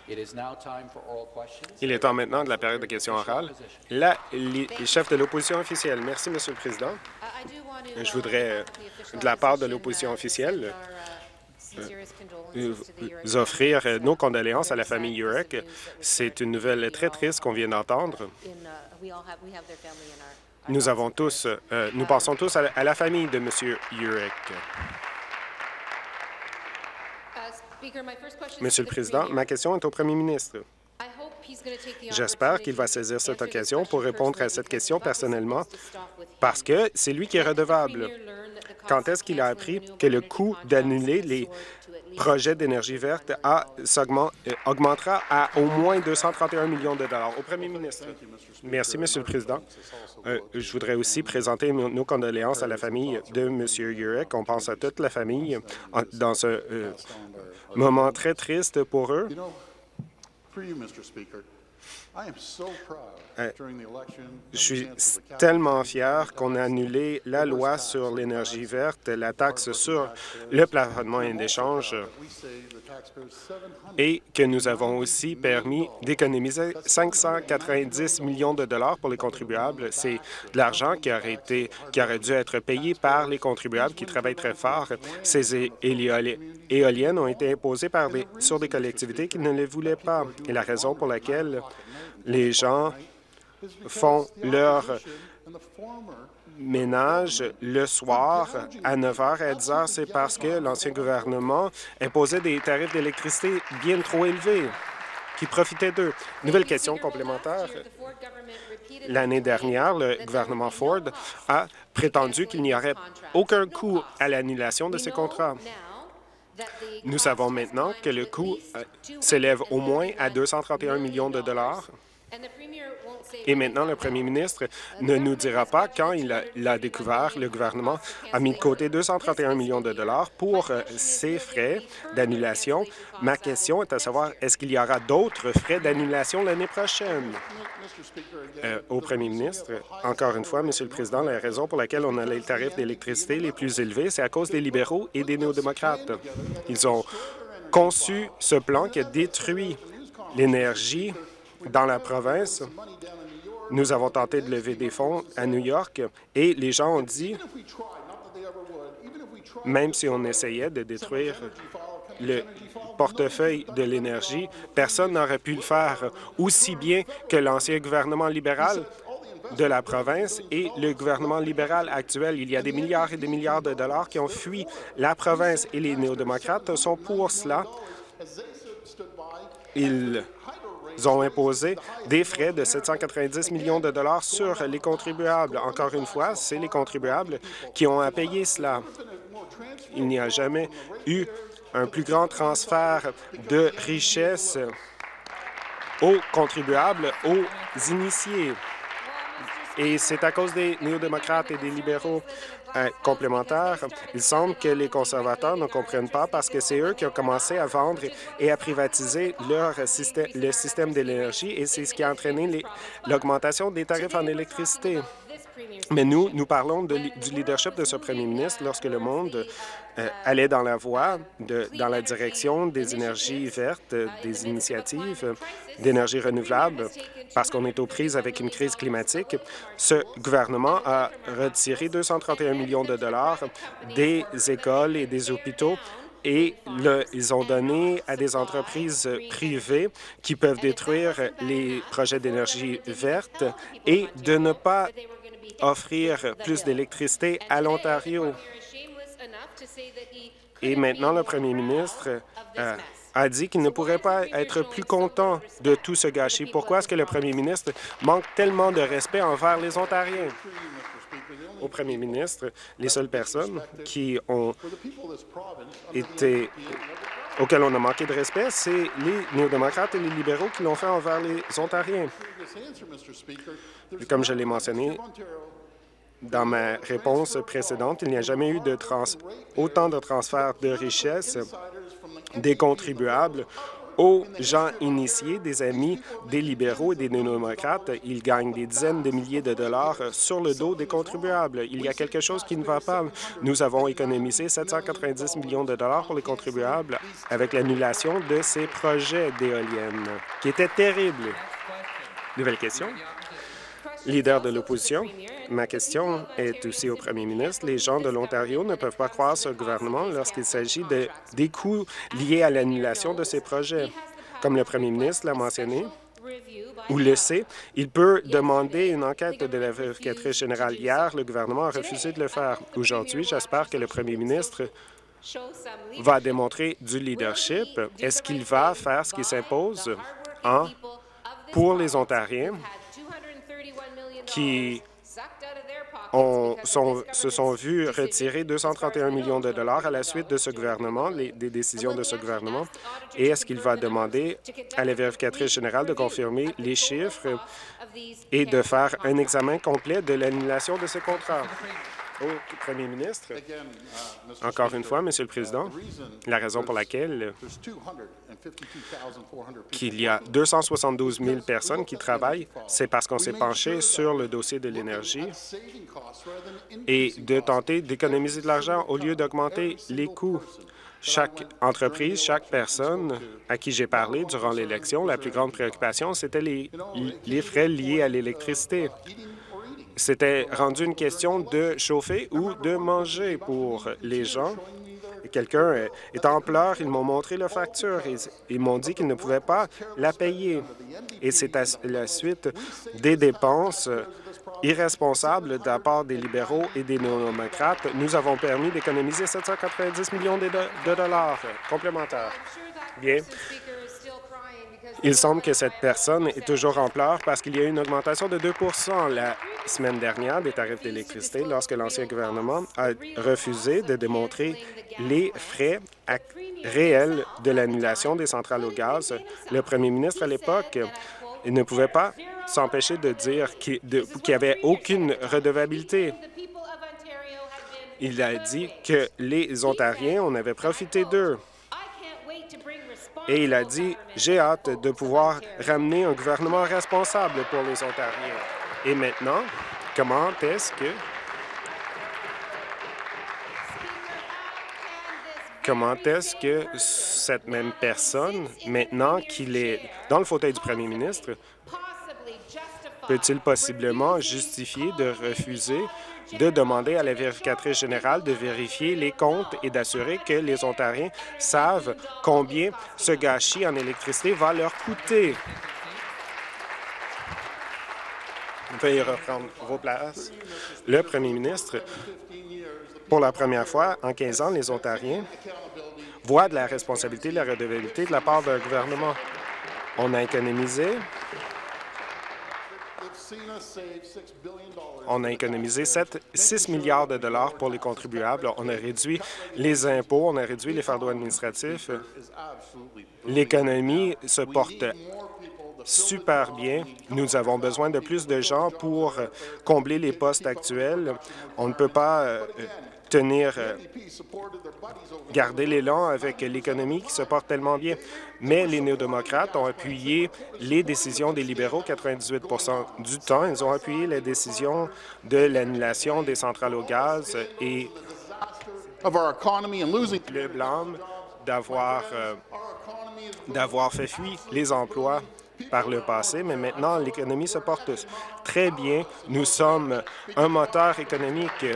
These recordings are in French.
Il est temps maintenant de la période de questions orales. Les chefs de l'opposition officielle. Merci, Monsieur le Président. Je voudrais, de la part de l'opposition officielle, offrir nos condoléances à la famille Urek. C'est une nouvelle très triste qu'on vient d'entendre. Nous pensons tous à la famille de M. Urek. Monsieur le Président, ma question est au premier ministre. J'espère qu'il va saisir cette occasion pour répondre à cette question personnellement, parce que c'est lui qui est redevable. Quand est-ce qu'il a appris que le coût d'annuler les projets d'énergie verte augmentera à au moins 231 millions de dollars? Au premier ministre. Merci, Monsieur le Président. Je voudrais aussi présenter nos condoléances à la famille de M. Urek. On pense à toute la famille dans ce moment très triste pour eux. Je suis tellement fier qu'on a annulé la loi sur l'énergie verte, la taxe sur le plafonnement et d'échange, et que nous avons aussi permis d'économiser 590 millions de dollars pour les contribuables. C'est de l'argent qui aurait dû être payé par les contribuables qui travaillent très fort. Ces éoliennes ont été imposées sur des collectivités qui ne les voulaient pas. Et la raison pour laquelle les gens font leur ménage le soir à 9 h et à 10 h, c'est parce que l'ancien gouvernement imposait des tarifs d'électricité bien trop élevés qui profitaient d'eux. Nouvelle question complémentaire. L'année dernière, le gouvernement Ford a prétendu qu'il n'y aurait aucun coût à l'annulation de ces contrats. Nous savons maintenant que le coût s'élève au moins à 231 millions de dollars. Et maintenant, le premier ministre ne nous dira pas quand il l'a découvert. Le gouvernement a mis de côté 231 millions de dollars pour ces frais d'annulation. Ma question est à savoir, est-ce qu'il y aura d'autres frais d'annulation l'année prochaine? Au premier ministre, encore une fois, Monsieur le Président, la raison pour laquelle on a les tarifs d'électricité les plus élevés, c'est à cause des libéraux et des néo-démocrates. Ils ont conçu ce plan qui a détruit l'énergie dans la province. Nous avons tenté de lever des fonds à New York et les gens ont dit, même si on essayait de détruire le portefeuille de l'énergie, personne n'aurait pu le faire aussi bien que l'ancien gouvernement libéral de la province et le gouvernement libéral actuel. Il y a des milliards et des milliards de dollars qui ont fui la province et les néo-démocrates sont pour cela. Ils ont imposé des frais de 790 millions de dollars sur les contribuables. Encore une fois, c'est les contribuables qui ont à payer cela. Il n'y a jamais eu un plus grand transfert de richesse aux contribuables, aux initiés. Et c'est à cause des néo-démocrates et des libéraux complémentaires. Il semble que les conservateurs ne comprennent pas parce que c'est eux qui ont commencé à vendre et à privatiser le système de l'énergie et c'est ce qui a entraîné l'augmentation des tarifs en électricité. Mais nous parlons du leadership de ce premier ministre lorsque le monde allait dans la voie, dans la direction des énergies vertes, des initiatives d'énergie renouvelable, parce qu'on est aux prises avec une crise climatique. Ce gouvernement a retiré 231 millions de dollars des écoles et des hôpitaux et ils ont donné à des entreprises privées qui peuvent détruire les projets d'énergie verte et de ne pas offrir plus d'électricité à l'Ontario. Et maintenant, le premier ministre a dit qu'il ne pourrait pas être plus content de tout ce gâchis. Pourquoi est-ce que le premier ministre manque tellement de respect envers les Ontariens? Au premier ministre, les seules personnes auxquelles on a manqué de respect, c'est les néo-démocrates et les libéraux qui l'ont fait envers les Ontariens. Comme je l'ai mentionné dans ma réponse précédente, il n'y a jamais eu autant de transferts de richesses des contribuables aux gens initiés, des amis des libéraux et des démocrates. Ils gagnent des dizaines de milliers de dollars sur le dos des contribuables. Il y a quelque chose qui ne va pas. Nous avons économisé 790 millions de dollars pour les contribuables avec l'annulation de ces projets d'éoliennes, qui étaient terribles. Nouvelle question. Leader de l'opposition, ma question est aussi au premier ministre. Les gens de l'Ontario ne peuvent pas croire ce gouvernement lorsqu'il s'agit des coûts liés à l'annulation de ces projets. Comme le premier ministre l'a mentionné, ou le sait, il peut demander une enquête de la vérificatrice générale. Hier, le gouvernement a refusé de le faire. Aujourd'hui, j'espère que le premier ministre va démontrer du leadership. Est-ce qu'il va faire ce qui s'impose pour les Ontariens qui se sont vus retirer 231 millions de dollars à la suite de ce gouvernement, des décisions de ce gouvernement? Et est-ce qu'il va demander à la vérificatrice générale de confirmer les chiffres et de faire un examen complet de l'annulation de ce contrat? Au premier ministre, encore une fois, Monsieur le Président, la raison pour laquelle il y a 272 000 personnes qui travaillent, c'est parce qu'on s'est penché sur le dossier de l'énergie et de tenter d'économiser de l'argent au lieu d'augmenter les coûts. Chaque entreprise, chaque personne à qui j'ai parlé durant l'élection, la plus grande préoccupation, c'était les frais liés à l'électricité. C'était rendu une question de chauffer ou de manger pour les gens. Quelqu'un est en pleurs, ils m'ont montré la facture. Ils m'ont dit qu'ils ne pouvaient pas la payer. Et c'est à la suite des dépenses irresponsables de la part des libéraux et des néo-démocrates. Nous avons permis d'économiser 790 millions de dollars complémentaires. Bien. Il semble que cette personne est toujours en pleurs parce qu'il y a eu une augmentation de 2 la semaine dernière des tarifs d'électricité lorsque l'ancien gouvernement a refusé de démontrer les frais réels de l'annulation des centrales au gaz. Le premier ministre, à l'époque, ne pouvait pas s'empêcher de dire qu'il n'y avait aucune redevabilité. Il a dit que les Ontariens, on avait profité d'eux. Et il a dit, j'ai hâte de pouvoir ramener un gouvernement responsable pour les Ontariens. Et maintenant, comment est-ce que cette même personne, maintenant qu'il est dans le fauteuil du premier ministre, peut-il possiblement justifier de refuser de demander à la vérificatrice générale de vérifier les comptes et d'assurer que les Ontariens savent combien ce gâchis en électricité va leur coûter? Veuillez reprendre vos places. Le premier ministre, pour la première fois en 15 ans, les Ontariens voient de la responsabilité, de la redevabilité de la part d'un gouvernement. On a économisé 6 milliards de dollars pour les contribuables. On a réduit les impôts, on a réduit les fardeaux administratifs. L'économie se porte super bien. Nous avons besoin de plus de gens pour combler les postes actuels. On ne peut pas garder l'élan avec l'économie qui se porte tellement bien. Mais les néo-démocrates ont appuyé les décisions des libéraux 98 du temps. Ils ont appuyé la décision de l'annulation des centrales au gaz et le blâme d'avoir fait fuir les emplois par le passé, mais maintenant, l'économie se porte très bien. Nous sommes un moteur économique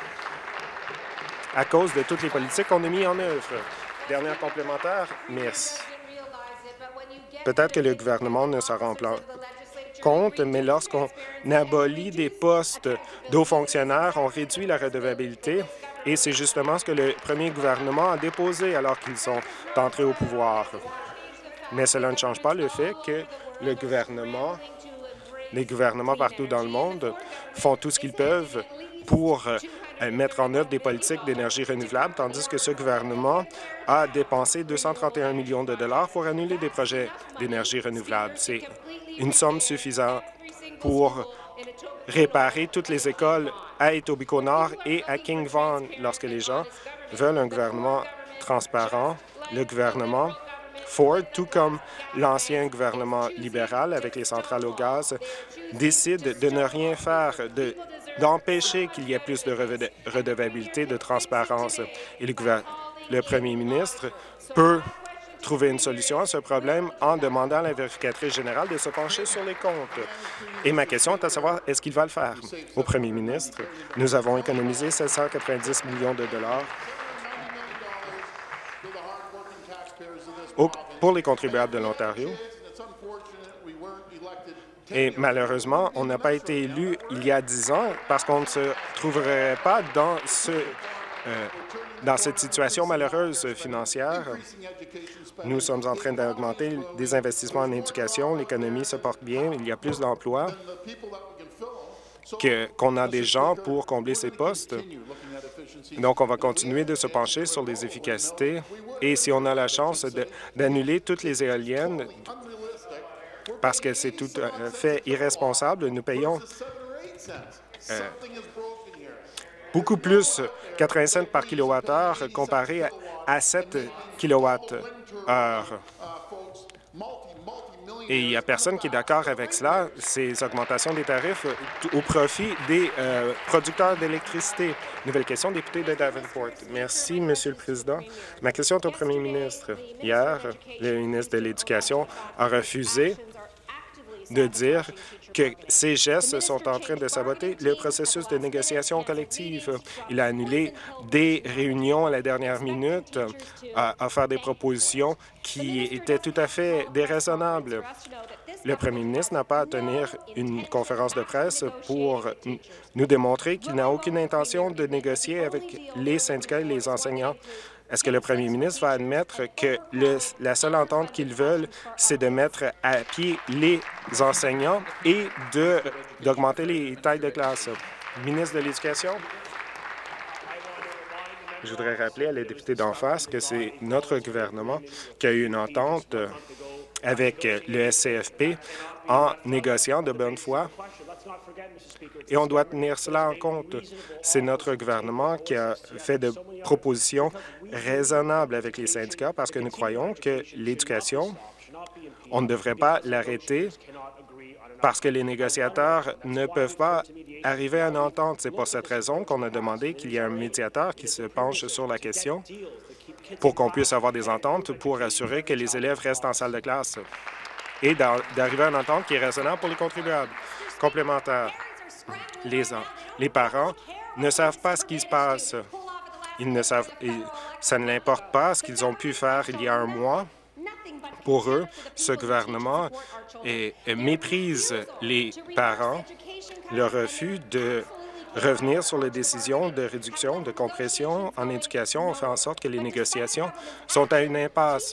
à cause de toutes les politiques qu'on a mises en œuvre. Dernière complémentaire, merci. Peut-être que le gouvernement ne s'en rend pas compte, mais lorsqu'on abolit des postes d'hauts fonctionnaires, on réduit la redevabilité et c'est justement ce que le premier gouvernement a déposé alors qu'ils sont entrés au pouvoir. Mais cela ne change pas le fait que les gouvernements partout dans le monde font tout ce qu'ils peuvent pour mettre en œuvre des politiques d'énergie renouvelable, tandis que ce gouvernement a dépensé 231 millions de dollars pour annuler des projets d'énergie renouvelable. C'est une somme suffisante pour réparer toutes les écoles à Etobicoke-Nord et à King Vaughan. Lorsque les gens veulent un gouvernement transparent, le gouvernement Ford, tout comme l'ancien gouvernement libéral avec les centrales au gaz, décide de ne rien faire, d'empêcher qu'il y ait plus de redevabilité, de transparence. Et le premier ministre peut trouver une solution à ce problème en demandant à la vérificatrice générale de se pencher sur les comptes. Et ma question est à savoir, est-ce qu'il va le faire? Au premier ministre, nous avons économisé 790 millions de dollars pour les contribuables de l'Ontario. Et malheureusement, on n'a pas été élu il y a 10 ans parce qu'on ne se trouverait pas dans cette situation malheureuse financière. Nous sommes en train d'augmenter des investissements en éducation. L'économie se porte bien. Il y a plus d'emplois qu'on a des gens pour combler ces postes. Donc, on va continuer de se pencher sur les efficacités. Et si on a la chance d'annuler toutes les éoliennes, parce que c'est tout à fait irresponsable, nous payons beaucoup plus 80 cents par kilowattheure comparé à 7 kilowattheures. Et il n'y a personne qui est d'accord avec cela, ces augmentations des tarifs au profit des producteurs d'électricité. Nouvelle question, député de Davenport. Merci, Monsieur le Président. Ma question est au premier ministre. Hier, le ministre de l'Éducation a refusé de dire que ces gestes sont en train de saboter le processus de négociation collective. Il a annulé des réunions à la dernière minute, a fait des propositions qui étaient tout à fait déraisonnables. Le premier ministre n'a pas à tenir une conférence de presse pour nous démontrer qu'il n'a aucune intention de négocier avec les syndicats et les enseignants. Est-ce que le premier ministre va admettre que la seule entente qu'ils veulent, c'est de mettre à pied les enseignants et d'augmenter les tailles de classe? Ministre de l'Éducation. Je voudrais rappeler à la députée d'en face que c'est notre gouvernement qui a eu une entente avec le SCFP en négociant de bonne foi. Et on doit tenir cela en compte. C'est notre gouvernement qui a fait de propositions raisonnables avec les syndicats parce que nous croyons que l'éducation, on ne devrait pas l'arrêter parce que les négociateurs ne peuvent pas arriver à une entente. C'est pour cette raison qu'on a demandé qu'il y ait un médiateur qui se penche sur la question pour qu'on puisse avoir des ententes pour assurer que les élèves restent en salle de classe et d'arriver à une entente qui est raisonnable pour les contribuables. Complémentaire. Les parents ne savent pas ce qui se passe. Ça ne l'importe pas ce qu'ils ont pu faire il y a un mois. Pour eux, ce gouvernement méprise les parents. Le refus de revenir sur les décisions de réduction, de compression en éducation, fait en sorte que les négociations sont à une impasse.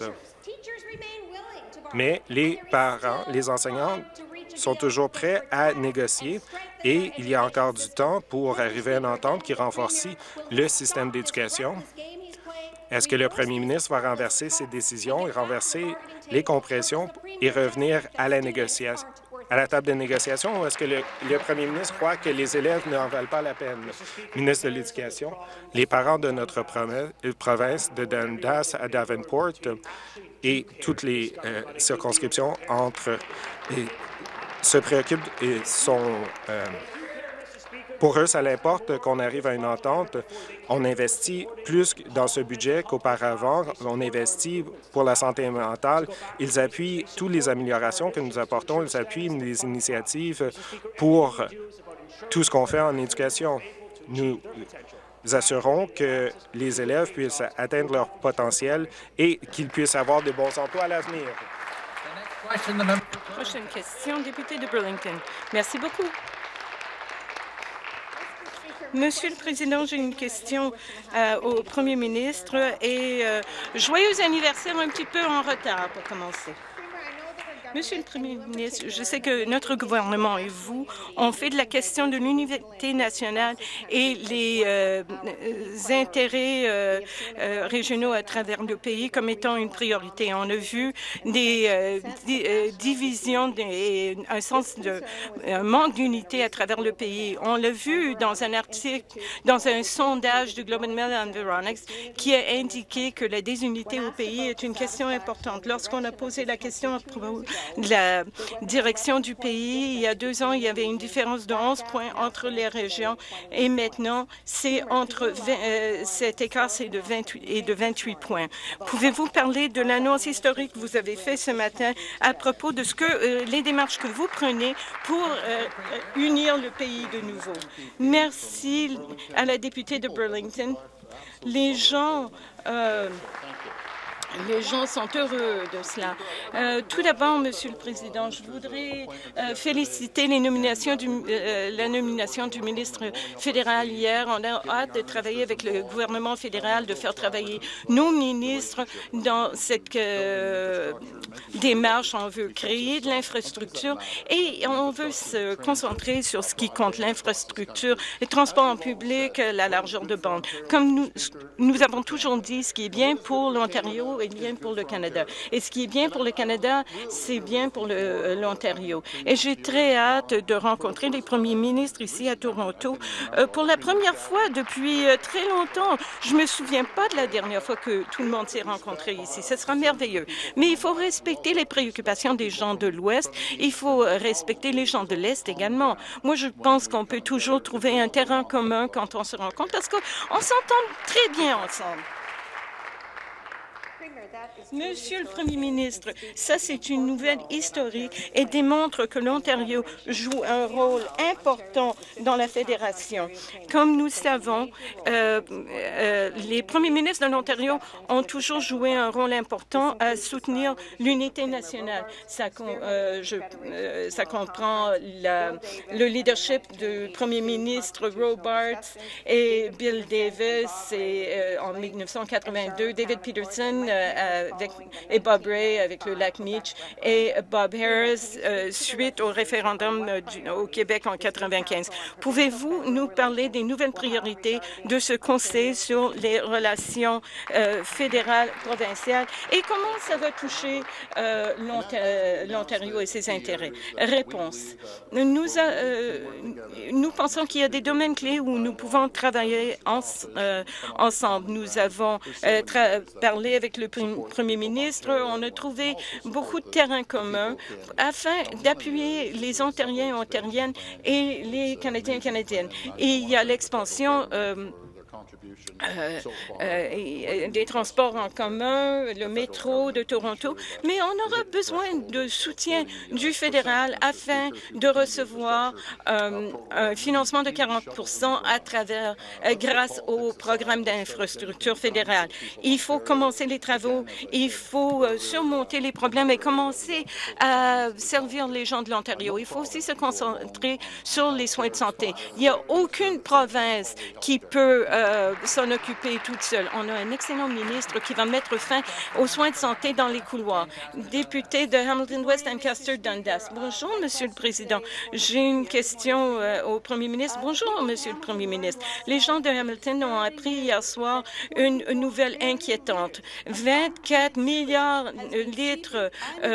Mais les parents, les enseignants sont toujours prêts à négocier et il y a encore du temps pour arriver à une entente qui renforce le système d'éducation. Est-ce que le premier ministre va renverser ses décisions et renverser les compressions et revenir à la table de négociation, ou est-ce que le premier ministre croit que les élèves n'en valent pas la peine? Ministre de l'Éducation, les parents de notre province, de Dundas à Davenport et toutes les circonscriptions se préoccupent et pour eux, ça l'importe qu'on arrive à une entente. On investit plus dans ce budget qu'auparavant. On investit pour la santé mentale. Ils appuient toutes les améliorations que nous apportons. Ils appuient les initiatives pour tout ce qu'on fait en éducation. Nous assurons que les élèves puissent atteindre leur potentiel et qu'ils puissent avoir de bons emplois à l'avenir. Prochaine question, député de Burlington. Merci beaucoup. Monsieur le Président, j'ai une question au Premier ministre et joyeux anniversaire un petit peu en retard pour commencer. Monsieur le Premier ministre, je sais que notre gouvernement et vous ont fait de la question de l'unité nationale et les intérêts régionaux à travers le pays comme étant une priorité. On a vu des divisions et un manque d'unité à travers le pays. On l'a vu dans un article, dans un sondage du Globe and Mail Environics qui a indiqué que la désunité au pays est une question importante. Lorsqu'on a posé la question à propos de la direction du pays, il y a 2 ans, il y avait une différence de 11 points entre les régions et maintenant, cet écart, c'est de 28 points. Pouvez-vous parler de l'annonce historique que vous avez faite ce matin à propos de les démarches que vous prenez pour unir le pays de nouveau? Merci à la députée de Burlington. Les gens sont heureux de cela. Tout d'abord, Monsieur le Président, je voudrais féliciter la nomination du ministre fédéral hier. On a hâte de travailler avec le gouvernement fédéral, de faire travailler nos ministres dans cette démarche. On veut créer de l'infrastructure et on veut se concentrer sur ce qui compte, l'infrastructure, les transports en public, la largeur de bande. Comme nous avons toujours dit, ce qui est bien pour l'Ontario est bien pour le Canada. Et ce qui est bien pour le Canada, c'est bien pour l'Ontario. Et j'ai très hâte de rencontrer les premiers ministres ici à Toronto. Pour la première fois depuis très longtemps, je ne me souviens pas de la dernière fois que tout le monde s'est rencontré ici. Ce sera merveilleux. Mais il faut respecter les préoccupations des gens de l'Ouest. Il faut respecter les gens de l'Est également. Moi, je pense qu'on peut toujours trouver un terrain commun quand on se rencontre parce qu'on s'entend très bien ensemble. Monsieur le Premier ministre, ça c'est une nouvelle historique et démontre que l'Ontario joue un rôle important dans la fédération. Comme nous le savons, les premiers ministres de l'Ontario ont toujours joué un rôle important à soutenir l'unité nationale. Ça comprend le leadership du Premier ministre Robarts et Bill Davis et en 1982, David Peterson et Bob Rae avec le lac Meech et Bob Harris suite au référendum au Québec en 1995. Pouvez-vous nous parler des nouvelles priorités de ce Conseil sur les relations fédérales, provinciales et comment ça va toucher l'Ontario et ses intérêts? Réponse. Nous pensons qu'il y a des domaines clés où nous pouvons travailler ensemble. Nous avons parlé avec le Premier ministre, on a trouvé beaucoup de terrains communs afin d'appuyer les Ontariens et Ontariennes et les Canadiens et Canadiennes. Et il y a l'expansion des transports en commun, le métro de Toronto, mais on aura besoin de soutien du fédéral afin de recevoir un financement de 40 grâce au programme d'infrastructure fédérale. Il faut commencer les travaux, il faut surmonter les problèmes et commencer à servir les gens de l'Ontario. Il faut aussi se concentrer sur les soins de santé. Il n'y a aucune province qui peut s'en occuper toute seule. On a un excellent ministre qui va mettre fin aux soins de santé dans les couloirs. Député de Hamilton-West, Ancaster-Dundas. Bonjour, Monsieur le Président. J'ai une question au Premier ministre. Bonjour, Monsieur le Premier ministre. Les gens de Hamilton ont appris hier soir une nouvelle inquiétante. 24 milliards de litres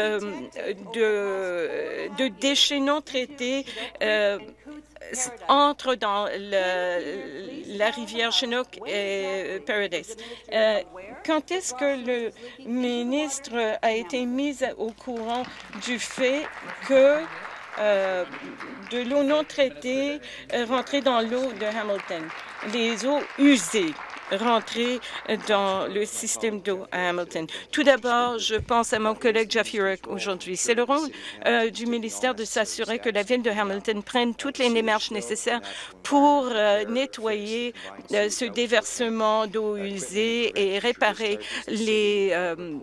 de déchets non traités entrent dans la rivière Chinook et Paradise. Quand est-ce que le ministre a été mis au courant du fait que de l'eau non traitée rentrait dans l'eau de Hamilton, les eaux usées rentrer dans le système d'eau à Hamilton. Tout d'abord, je pense à mon collègue Jeff Hurek aujourd'hui. C'est le rôle du ministère de s'assurer que la ville de Hamilton prenne toutes les démarches nécessaires pour nettoyer ce déversement d'eau usée et réparer les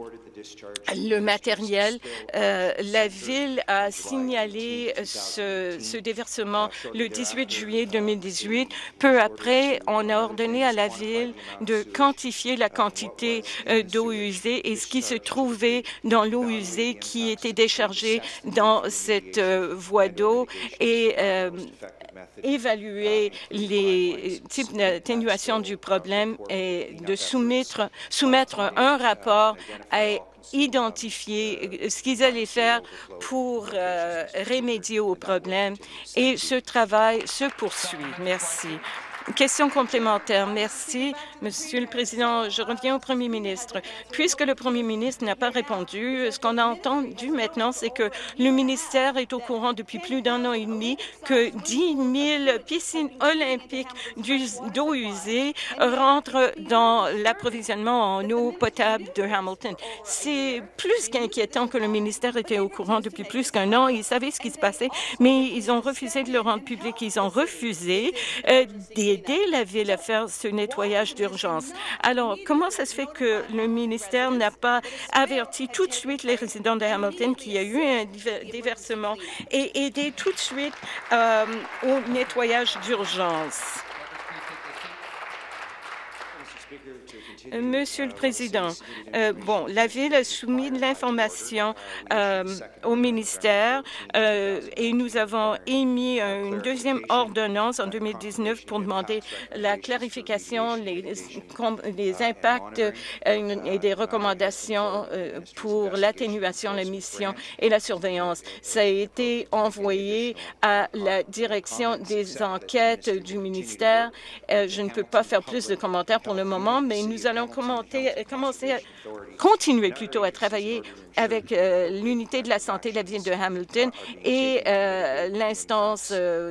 le matériel. La Ville a signalé ce déversement le 18 juillet 2018. Peu après, on a ordonné à la Ville de quantifier la quantité d'eau usée et ce qui se trouvait dans l'eau usée qui était déchargée dans cette voie d'eau et évaluer les types d'atténuation du problème et de soumettre un rapport à identifier ce qu'ils allaient faire pour remédier au problème et ce travail se poursuit. Merci. Question complémentaire. Merci, Monsieur le Président. Je reviens au Premier ministre. Puisque le Premier ministre n'a pas répondu, ce qu'on a entendu maintenant, c'est que le ministère est au courant depuis plus d'un an et demi que 10 000 piscines olympiques d'eau usée rentrent dans l'approvisionnement en eau potable de Hamilton. C'est plus qu'inquiétant que le ministère était au courant depuis plus qu'un an. Ils savaient ce qui se passait, mais ils ont refusé de le rendre public. Ils ont refusé d'aider la Ville à faire ce nettoyage d'urgence. Alors, comment ça se fait que le ministère n'a pas averti tout de suite les résidents de Hamilton qu'il y a eu un déversement et aidé tout de suite au nettoyage d'urgence? Monsieur le Président, la Ville a soumis de l'information au ministère et nous avons émis une deuxième ordonnance en 2019 pour demander la clarification, les impacts et des recommandations pour l'atténuation, la mission et la surveillance. Ça a été envoyé à la direction des enquêtes du ministère. Je ne peux pas faire plus de commentaires pour le moment, mais nous allons continuer plutôt à travailler avec l'unité de la santé de la Ville de Hamilton et l'instance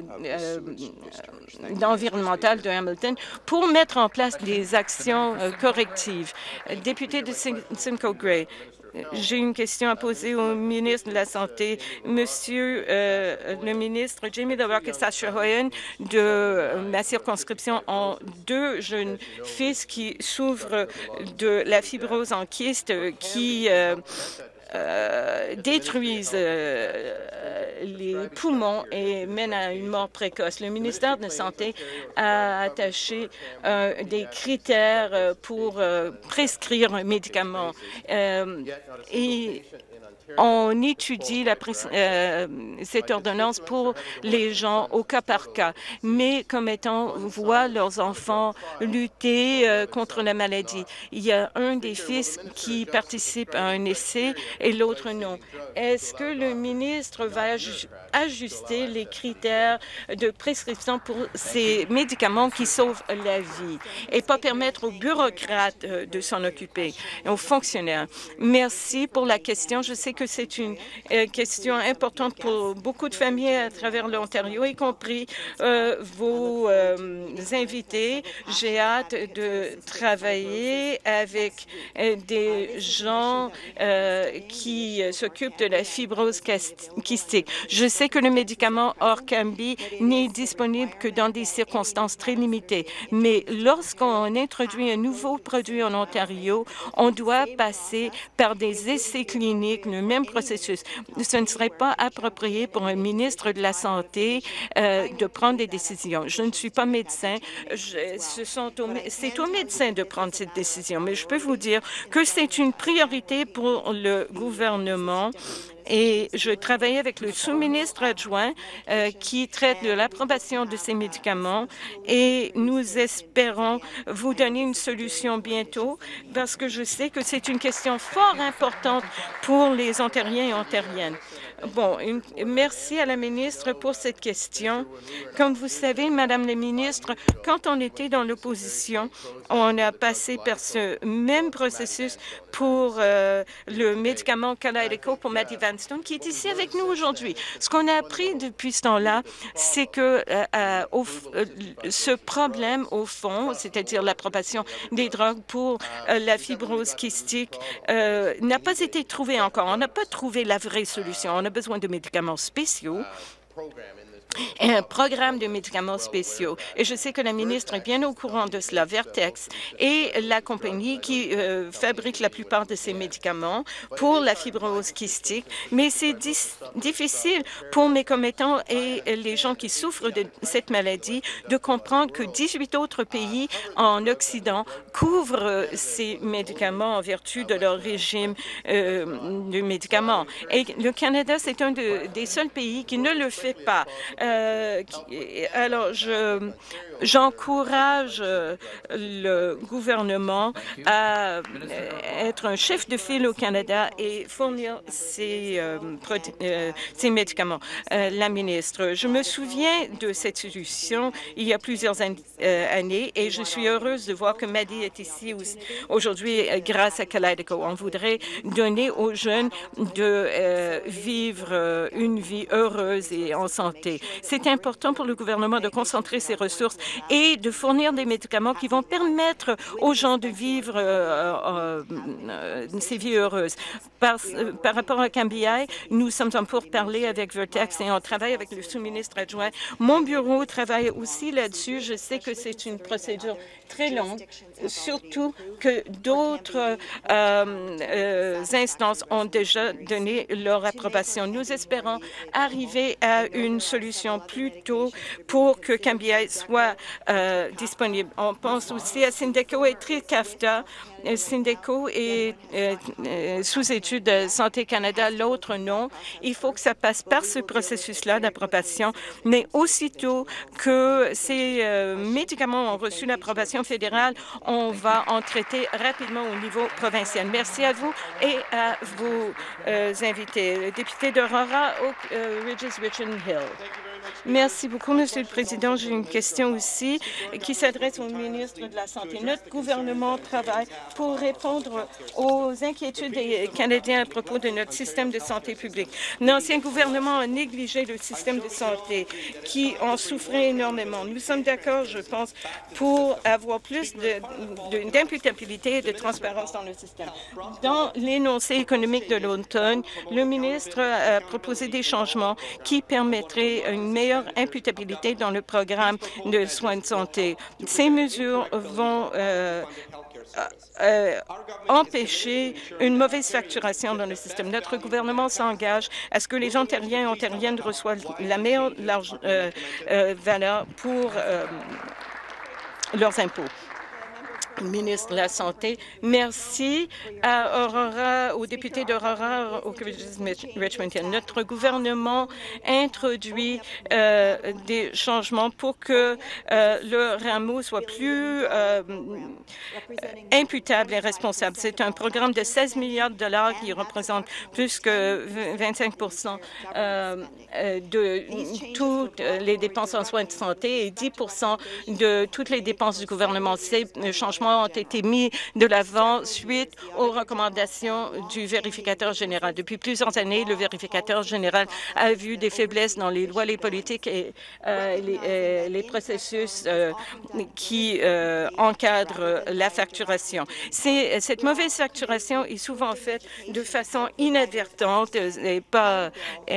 environnementale de Hamilton pour mettre en place des actions correctives. Député de Simcoe Grey, j'ai une question à poser au ministre de la Santé. Monsieur le ministre, Jamie LaRoque et Sacha Hoyen de ma circonscription ont 2 jeunes fils qui souffrent de la fibrose en kyste qui détruisent les poumons et mènent à une mort précoce. Le ministère de la Santé a attaché des critères pour prescrire un médicament et on étudie cette ordonnance pour les gens au cas par cas, mais comme étant voient leurs enfants lutter contre la maladie. Il y a un des fils qui participe à un essai et l'autre non. Est-ce que le ministre va ajuster les critères de prescription pour ces médicaments qui sauvent la vie et pas permettre aux bureaucrates de s'en occuper, aux fonctionnaires? Merci pour la question. Je sais que c'est une question importante pour beaucoup de familles à travers l'Ontario, y compris vos invités. J'ai hâte de travailler avec des gens qui s'occupent de la fibrose kystique. Je sais que le médicament Orkambi n'est disponible que dans des circonstances très limitées, mais lorsqu'on introduit un nouveau produit en Ontario, on doit passer par des essais cliniques, le même processus. Ce ne serait pas approprié pour un ministre de la Santé de prendre des décisions. Je ne suis pas médecin. C'est aux médecins de prendre cette décision, mais je peux vous dire que c'est une priorité pour le gouvernement. Et je travaille avec le sous-ministre adjoint qui traite de l'approbation de ces médicaments et nous espérons vous donner une solution bientôt parce que je sais que c'est une question fort importante pour les Ontariens et Ontariennes. Merci à la ministre pour cette question. Comme vous savez, Madame la ministre, quand on était dans l'opposition, on a passé par ce même processus pour le médicament Kalydeco pour Matthew Vanstone, qui est ici avec nous aujourd'hui. Ce qu'on a appris depuis ce temps-là, c'est que ce problème, au fond, c'est-à-dire l'approbation des drogues pour la fibrose kystique, n'a pas été trouvé encore. On n'a pas trouvé la vraie solution. On a besoin de médicaments spéciaux. un programme de médicaments spéciaux. Et je sais que la ministre est bien au courant de cela. Vertex est la compagnie qui fabrique la plupart de ces médicaments pour la fibrose kystique, mais c'est difficile pour mes commettants et les gens qui souffrent de cette maladie de comprendre que 18 autres pays en Occident couvrent ces médicaments en vertu de leur régime de médicaments. Et le Canada, c'est un des seuls pays qui ne le fait pas. Alors, j'encourage le gouvernement à être un chef de file au Canada et fournir ces médicaments. La ministre, je me souviens de cette solution il y a plusieurs années et je suis heureuse de voir que Maddie est ici aujourd'hui grâce à Kaleido. On voudrait donner aux jeunes de vivre une vie heureuse et en santé. C'est important pour le gouvernement de concentrer ses ressources et de fournir des médicaments qui vont permettre aux gens de vivre ces vies heureuses. Par rapport à Cambia, nous sommes en pourparlers avec Vertex et on travaille avec le sous-ministre adjoint. Mon bureau travaille aussi là-dessus. Je sais que c'est une procédure très longue, surtout que d'autres instances ont déjà donné leur approbation. Nous espérons arriver à une solution plus tôt pour que Cambia soit disponible. On pense aussi à Syndeco et Trikafta. Syndeco est sous étude de Santé Canada, l'autre non. Il faut que ça passe par ce processus-là d'approbation, mais aussitôt que ces médicaments ont reçu l'approbation fédérale, on va en traiter rapidement au niveau provincial. Merci à vous et à vos invités. Le député d'Aurora, Oak Ridges, Richmond Hill. Merci beaucoup, Monsieur le Président. J'ai une question aussi qui s'adresse au ministre de la Santé. Notre gouvernement travaille pour répondre aux inquiétudes des Canadiens à propos de notre système de santé publique. L'ancien gouvernement a négligé le système de santé qui en souffrait énormément. Nous sommes d'accord, je pense, pour avoir plus d'imputabilité et de transparence dans le système. Dans l'énoncé économique de l'automne, le ministre a proposé des changements qui permettraient une meilleure imputabilité dans le programme de soins de santé. Ces mesures vont empêcher une mauvaise facturation dans le système. Notre gouvernement s'engage à ce que les Ontariens et Ontariennes reçoivent la meilleure valeur pour leurs impôts. Ministre de la Santé. Merci à Aurora, aux députés d'Aurora, au Richmond Hill. Notre gouvernement introduit des changements pour que le rameau soit plus imputable et responsable. C'est un programme de 16 milliards de dollars qui représente plus que 25 de toutes les dépenses en soins de santé et 10 de toutes les dépenses du gouvernement. Ces changements ont été mis de l'avant suite aux recommandations du vérificateur général. Depuis plusieurs années, le vérificateur général a vu des faiblesses dans les lois, les politiques et les processus qui encadrent la facturation. Cette mauvaise facturation est souvent faite de façon inadvertante et pas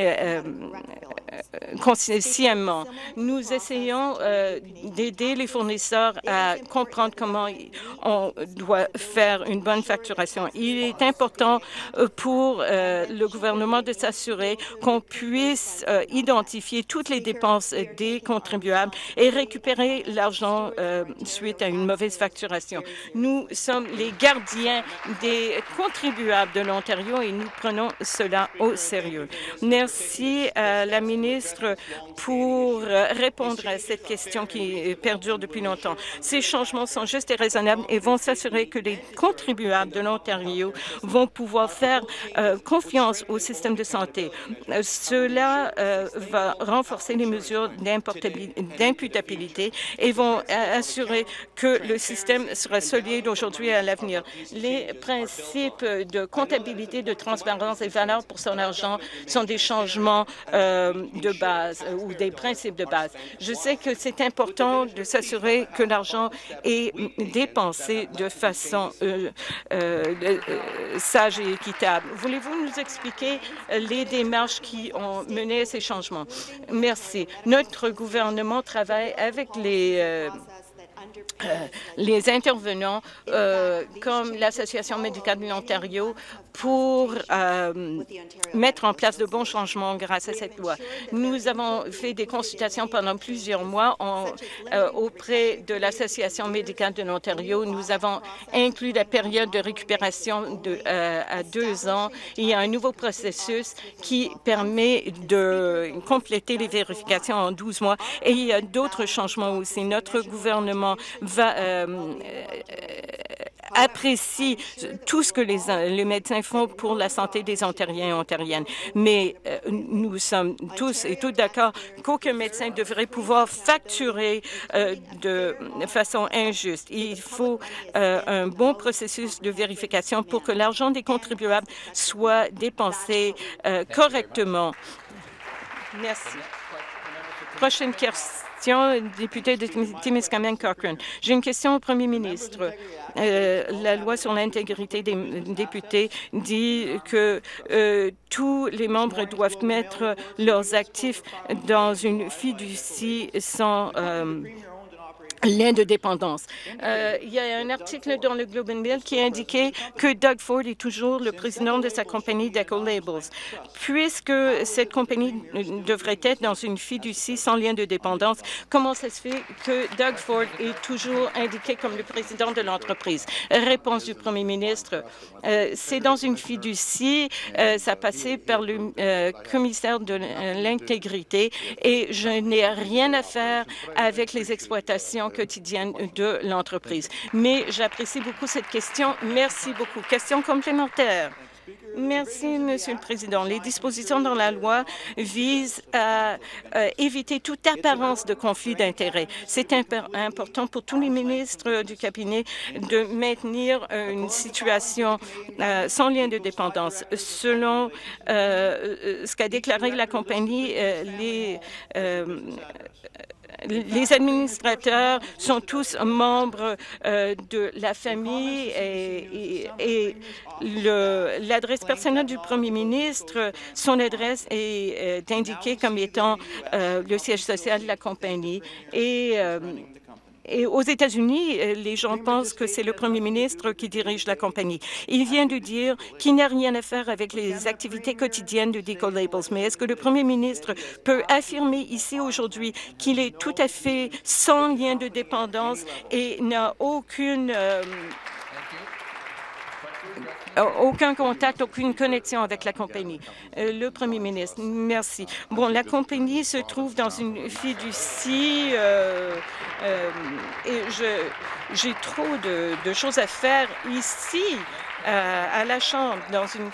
consciemment. Nous essayons d'aider les fournisseurs à comprendre comment on doit faire une bonne facturation. Il est important pour le gouvernement de s'assurer qu'on puisse identifier toutes les dépenses des contribuables et récupérer l'argent suite à une mauvaise facturation. Nous sommes les gardiens des contribuables de l'Ontario et nous prenons cela au sérieux. Merci à la ministre pour répondre à cette question qui perdure depuis longtemps. Ces changements sont justes et raisonnables et vont s'assurer que les contribuables de l'Ontario vont pouvoir faire confiance au système de santé. Cela va renforcer les mesures d'imputabilité et vont assurer que le système sera solide aujourd'hui et à l'avenir. Les principes de comptabilité, de transparence et valeur pour son argent sont des changements de base ou des principes de base. Je sais que c'est important de s'assurer que l'argent est dépensé de façon sage et équitable. Voulez-vous nous expliquer les démarches qui ont mené à ces changements? Merci. Notre gouvernement travaille avec les intervenants comme l'Association médicale de l'Ontario pour mettre en place de bons changements grâce à cette loi. Nous avons fait des consultations pendant plusieurs mois auprès de l'Association médicale de l'Ontario. Nous avons inclus la période de récupération à 2 ans. Il y a un nouveau processus qui permet de compléter les vérifications en 12 mois et il y a d'autres changements aussi. Notre gouvernement apprécie tout ce que les médecins font pour la santé des Ontariens et Ontariennes. Mais nous sommes tous et toutes d'accord qu'aucun médecin devrait pouvoir facturer de façon injuste. Il faut un bon processus de vérification pour que l'argent des contribuables soit dépensé correctement. Merci. Prochaine question. Député de Timiskaming-Cochrane. J'ai une question au premier ministre. La loi sur l'intégrité des députés dit que tous les membres doivent mettre leurs actifs dans une fiducie sans lien de dépendance. Il y a un article dans le Globe and Mail qui indiquait que Doug Ford est toujours le président de sa compagnie d'Eco Labels. Puisque cette compagnie devrait être dans une fiducie sans lien de dépendance, comment ça se fait que Doug Ford est toujours indiqué comme le président de l'entreprise? Réponse du premier ministre. C'est dans une fiducie, ça passait par le commissaire de l'intégrité et je n'ai rien à faire avec les exploitations quotidienne de l'entreprise. Mais j'apprécie beaucoup cette question. Merci beaucoup. Question complémentaire. Merci, Monsieur le Président. Les dispositions dans la loi visent à éviter toute apparence de conflit d'intérêts. C'est important pour tous les ministres du cabinet de maintenir une situation sans lien de dépendance. Selon ce qu'a déclaré la compagnie, les administrateurs sont tous membres de la famille et l'adresse personnelle du premier ministre, son adresse est indiquée comme étant le siège social de la compagnie. Et aux États-Unis, les gens pensent que c'est le premier ministre qui dirige la compagnie. Il vient de dire qu'il n'a rien à faire avec les activités quotidiennes de Eco Labels. Mais est-ce que le premier ministre peut affirmer ici aujourd'hui qu'il est tout à fait sans lien de dépendance et n'a aucun contact, aucune connexion avec la compagnie? Le premier ministre, merci. Bon, la compagnie se trouve dans une fiducie et j'ai trop de choses à faire ici à la Chambre, dans une...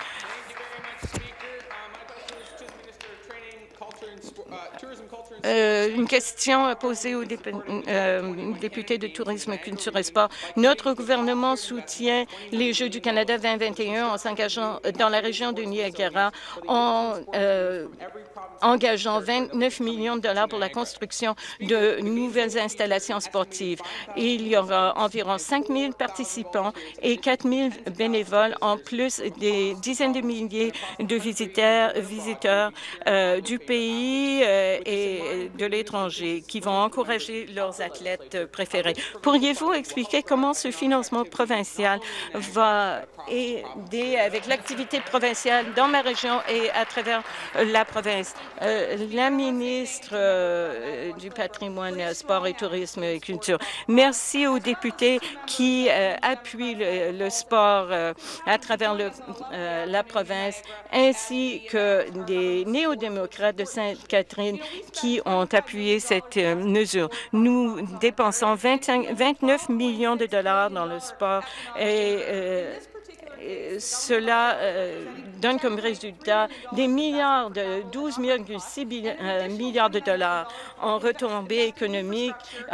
Une question posée au député de Tourisme, Culture et Sport. Notre gouvernement soutient les Jeux du Canada 2021 en s'engageant dans la région de Niagara en engageant 29 millions de dollars pour la construction de nouvelles installations sportives. Il y aura environ 5 000 participants et 4 000 bénévoles, en plus des dizaines de milliers de visiteurs du pays et de l'étranger qui vont encourager leurs athlètes préférés. Pourriez-vous expliquer comment ce financement provincial va aider avec l'activité provinciale dans ma région et à travers la province? La ministre du Patrimoine, Sport et Tourisme et Culture. Merci aux députés qui appuient le sport à travers la province, ainsi que des néo-démocrates de Sainte-Catherine qui ont appuyé cette mesure. Nous dépensons 29 millions de dollars dans le sport cela donne comme résultat des milliards de 12,6 milliards de dollars en retombées économiques.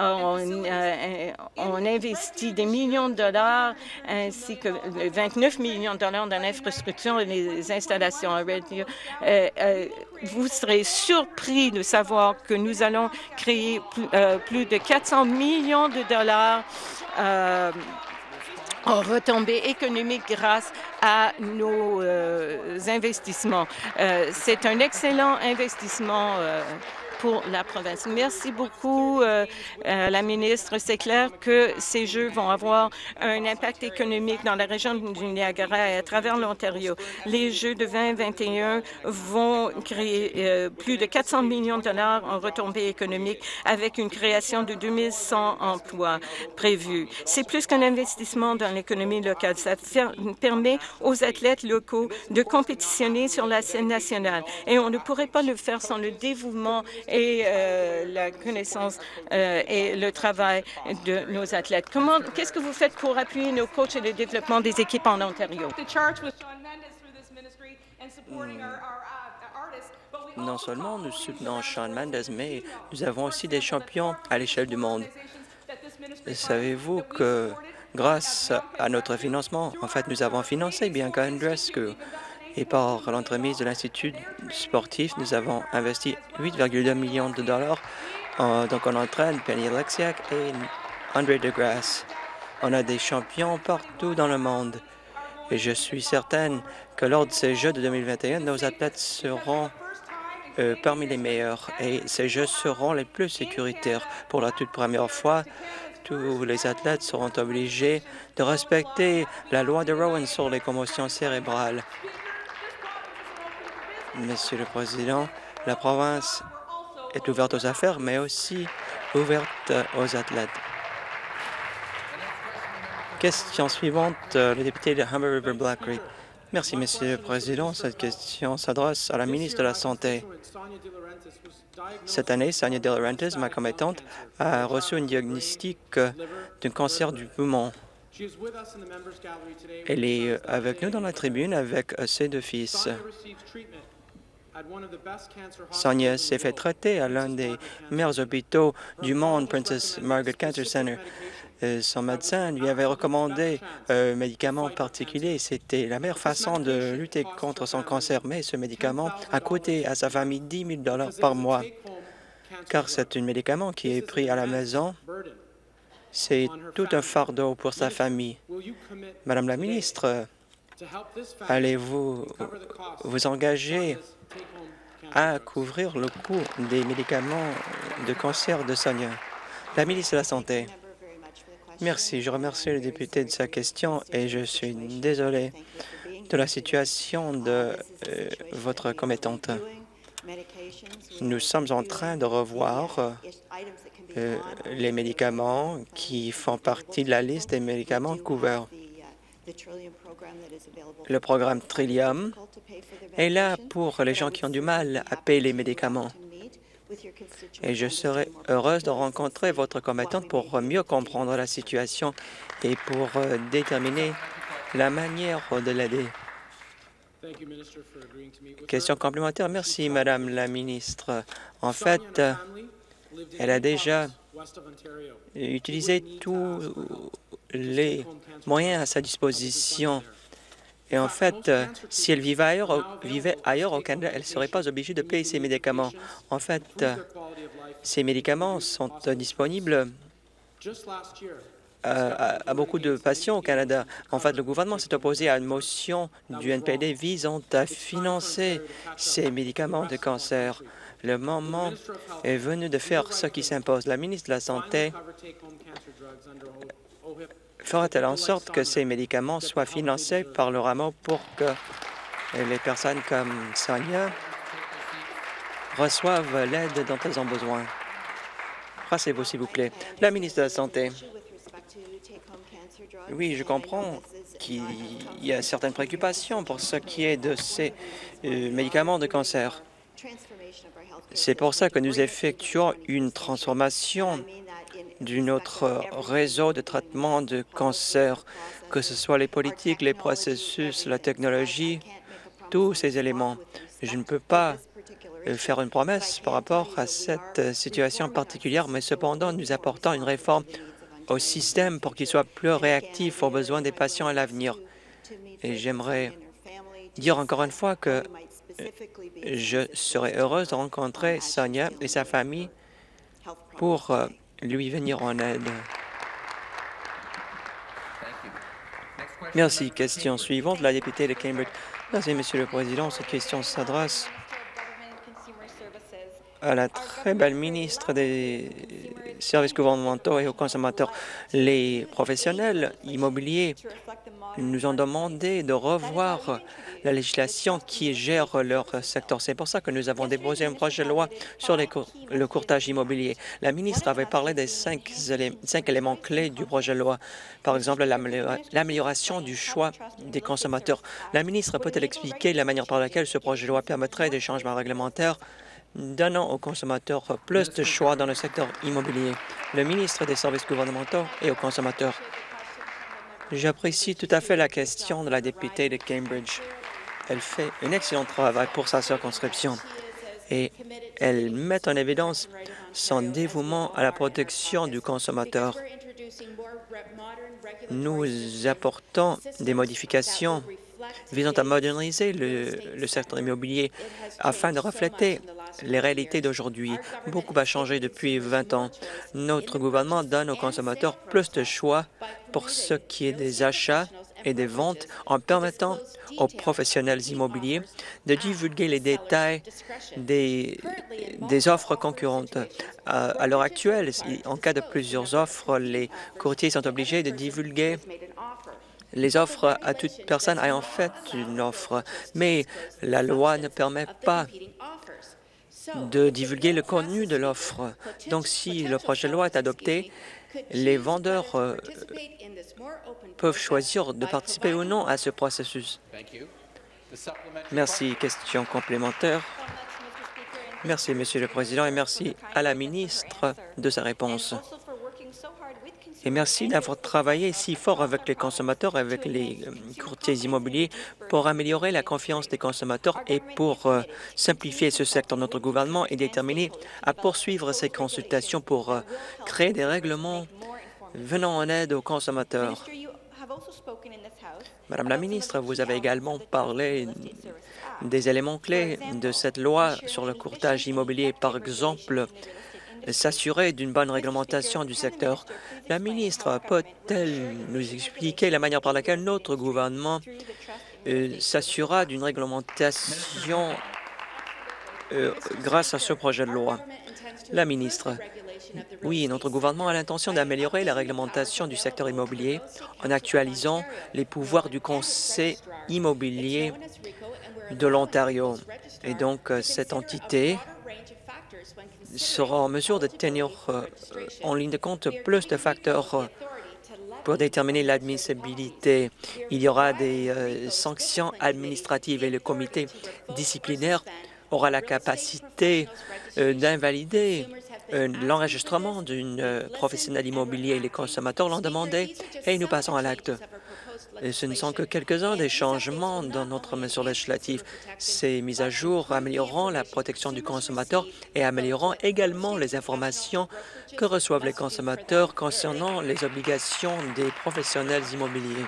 On investit des millions de dollars ainsi que 29 millions de dollars dans l'infrastructure et les installations. Vous serez surpris de savoir que nous allons créer plus de 400 millions de dollars en retombées économiques grâce à nos investissements. C'est un excellent investissement pour la province. Merci beaucoup, la ministre. C'est clair que ces Jeux vont avoir un impact économique dans la région du Niagara et à travers l'Ontario. Les Jeux de 2021 vont créer plus de 400 millions de dollars en retombées économiques avec une création de 2100 emplois prévus. C'est plus qu'un investissement dans l'économie locale. Ça permet aux athlètes locaux de compétitionner sur la scène nationale. Et on ne pourrait pas le faire sans le dévouement et la connaissance et le travail de nos athlètes. Qu'est-ce que vous faites pour appuyer nos coachs et le développement des équipes en Ontario? Non seulement nous soutenons Shawn Mendes, mais nous avons aussi des champions à l'échelle du monde. Savez-vous que grâce à notre financement, en fait, nous avons financé Bianca Andreescu et par l'entremise de l'Institut sportif, nous avons investi 8,2 millions de dollars. Donc, on entraîne Penny Oleksiak et André DeGrasse. On a des champions partout dans le monde. Et je suis certaine que lors de ces Jeux de 2021, nos athlètes seront parmi les meilleurs et ces Jeux seront les plus sécuritaires. Pour la toute première fois, tous les athlètes seront obligés de respecter la loi de Rowan sur les commotions cérébrales. Monsieur le Président, la province est ouverte aux affaires, mais aussi ouverte aux athlètes. Question suivante, le député de Humber River Black Creek. Merci, Monsieur le Président. Cette question s'adresse à la ministre de la Santé. Cette année, Sonia De Laurentiis, ma commettante, a reçu un diagnostic d'un cancer du poumon. Elle est avec nous dans la tribune avec ses deux fils. Sonia s'est fait traiter à l'un des meilleurs hôpitaux du monde, Princess Margaret Cancer Center. Son médecin lui avait recommandé un médicament particulier. C'était la meilleure façon de lutter contre son cancer. Mais ce médicament a coûté à sa famille 10 000 $ par mois, car c'est un médicament qui est pris à la maison. C'est tout un fardeau pour sa famille. Madame la ministre, allez-vous vous engager à couvrir le coût des médicaments de cancer de Sonia? La ministre de la Santé. Merci. Je remercie le député de sa question et je suis désolé de la situation de votre commettante. Nous sommes en train de revoir les médicaments qui font partie de la liste des médicaments couverts. Le programme Trillium est là pour les gens qui ont du mal à payer les médicaments. Et je serai heureuse de rencontrer votre commettante pour mieux comprendre la situation et pour déterminer la manière de l'aider. Question complémentaire. Merci, Madame la ministre. En fait, elle a déjà utilisé tous les moyens à sa disposition. Et en fait, si elle vivait ailleurs au Canada, elle ne serait pas obligée de payer ses médicaments. En fait, ces médicaments sont disponibles à beaucoup de patients au Canada. En fait, le gouvernement s'est opposé à une motion du NPD visant à financer ces médicaments de cancer. Le moment est venu de faire ce qui s'impose. La ministre de la Santé fera-t-elle en sorte que ces médicaments soient financés par le rameau pour que les personnes comme Sonia reçoivent l'aide dont elles ont besoin? Rassez-vous, s'il vous plaît. La ministre de la Santé. Oui, je comprends qu'il y a certaines préoccupations pour ce qui est de ces médicaments de cancer. C'est pour ça que nous effectuons une transformation de notre réseau de traitement de cancer, que ce soit les politiques, les processus, la technologie, tous ces éléments. Je ne peux pas faire une promesse par rapport à cette situation particulière, mais cependant, nous apportons une réforme au système pour qu'il soit plus réactif aux besoins des patients à l'avenir. Et j'aimerais dire encore une fois que je serais heureuse de rencontrer Sonia et sa famille pour lui venir en aide. Merci. Question suivante, la députée de Cambridge. Merci, Monsieur le Président. Cette question s'adresse à la très belle ministre des services gouvernementaux et aux consommateurs. Les professionnels immobiliers nous ont demandé de revoir la législation qui gère leur secteur. C'est pour ça que nous avons déposé un projet de loi sur le courtage immobilier. La ministre avait parlé des cinq éléments clés du projet de loi. Par exemple, l'amélioration du choix des consommateurs. La ministre peut-elle expliquer la manière par laquelle ce projet de loi permettrait des changements réglementaires donnant aux consommateurs plus de choix dans le secteur immobilier? Le ministre des Services gouvernementaux et aux consommateurs. J'apprécie tout à fait la question de la députée de Cambridge. Elle fait un excellent travail pour sa circonscription et elle met en évidence son dévouement à la protection du consommateur. Nous apportons des modifications visant à moderniser le secteur immobilier afin de refléter les réalités d'aujourd'hui. Beaucoup a changé depuis 20 ans. Notre gouvernement donne aux consommateurs plus de choix pour ce qui est des achats et des ventes en permettant aux professionnels immobiliers de divulguer les détails des offres concurrentes. À l'heure actuelle, en cas de plusieurs offres, les courtiers sont obligés de divulguer les offres à toute personne ayant fait une offre, mais la loi ne permet pas de divulguer le contenu de l'offre. Donc, si le projet de loi est adopté, les vendeurs peuvent choisir de participer ou non à ce processus. Merci. Question complémentaire. Merci, Monsieur le Président, et merci à la ministre de sa réponse. Et merci d'avoir travaillé si fort avec les consommateurs, avec les courtiers immobiliers pour améliorer la confiance des consommateurs et pour simplifier ce secteur. Notre gouvernement est déterminé à poursuivre ces consultations pour créer des règlements venant en aide aux consommateurs. Madame la ministre, vous avez également parlé des éléments clés de cette loi sur le courtage immobilier, par exemple, s'assurer d'une bonne réglementation du secteur. La ministre peut-elle nous expliquer la manière par laquelle notre gouvernement s'assurera d'une réglementation grâce à ce projet de loi? La ministre. Oui, notre gouvernement a l'intention d'améliorer la réglementation du secteur immobilier en actualisant les pouvoirs du Conseil immobilier de l'Ontario. Et donc, cette entité sera en mesure de tenir en ligne de compte plus de facteurs pour déterminer l'admissibilité. Il y aura des sanctions administratives et le comité disciplinaire aura la capacité d'invalider l'enregistrement d'une professionnelle immobilier. Les consommateurs l'ont demandé et nous passons à l'acte. Ce ne sont que quelques-uns des changements dans notre mesure législative. Ces mises à jour amélioreront la protection du consommateur et amélioreront également les informations que reçoivent les consommateurs concernant les obligations des professionnels immobiliers.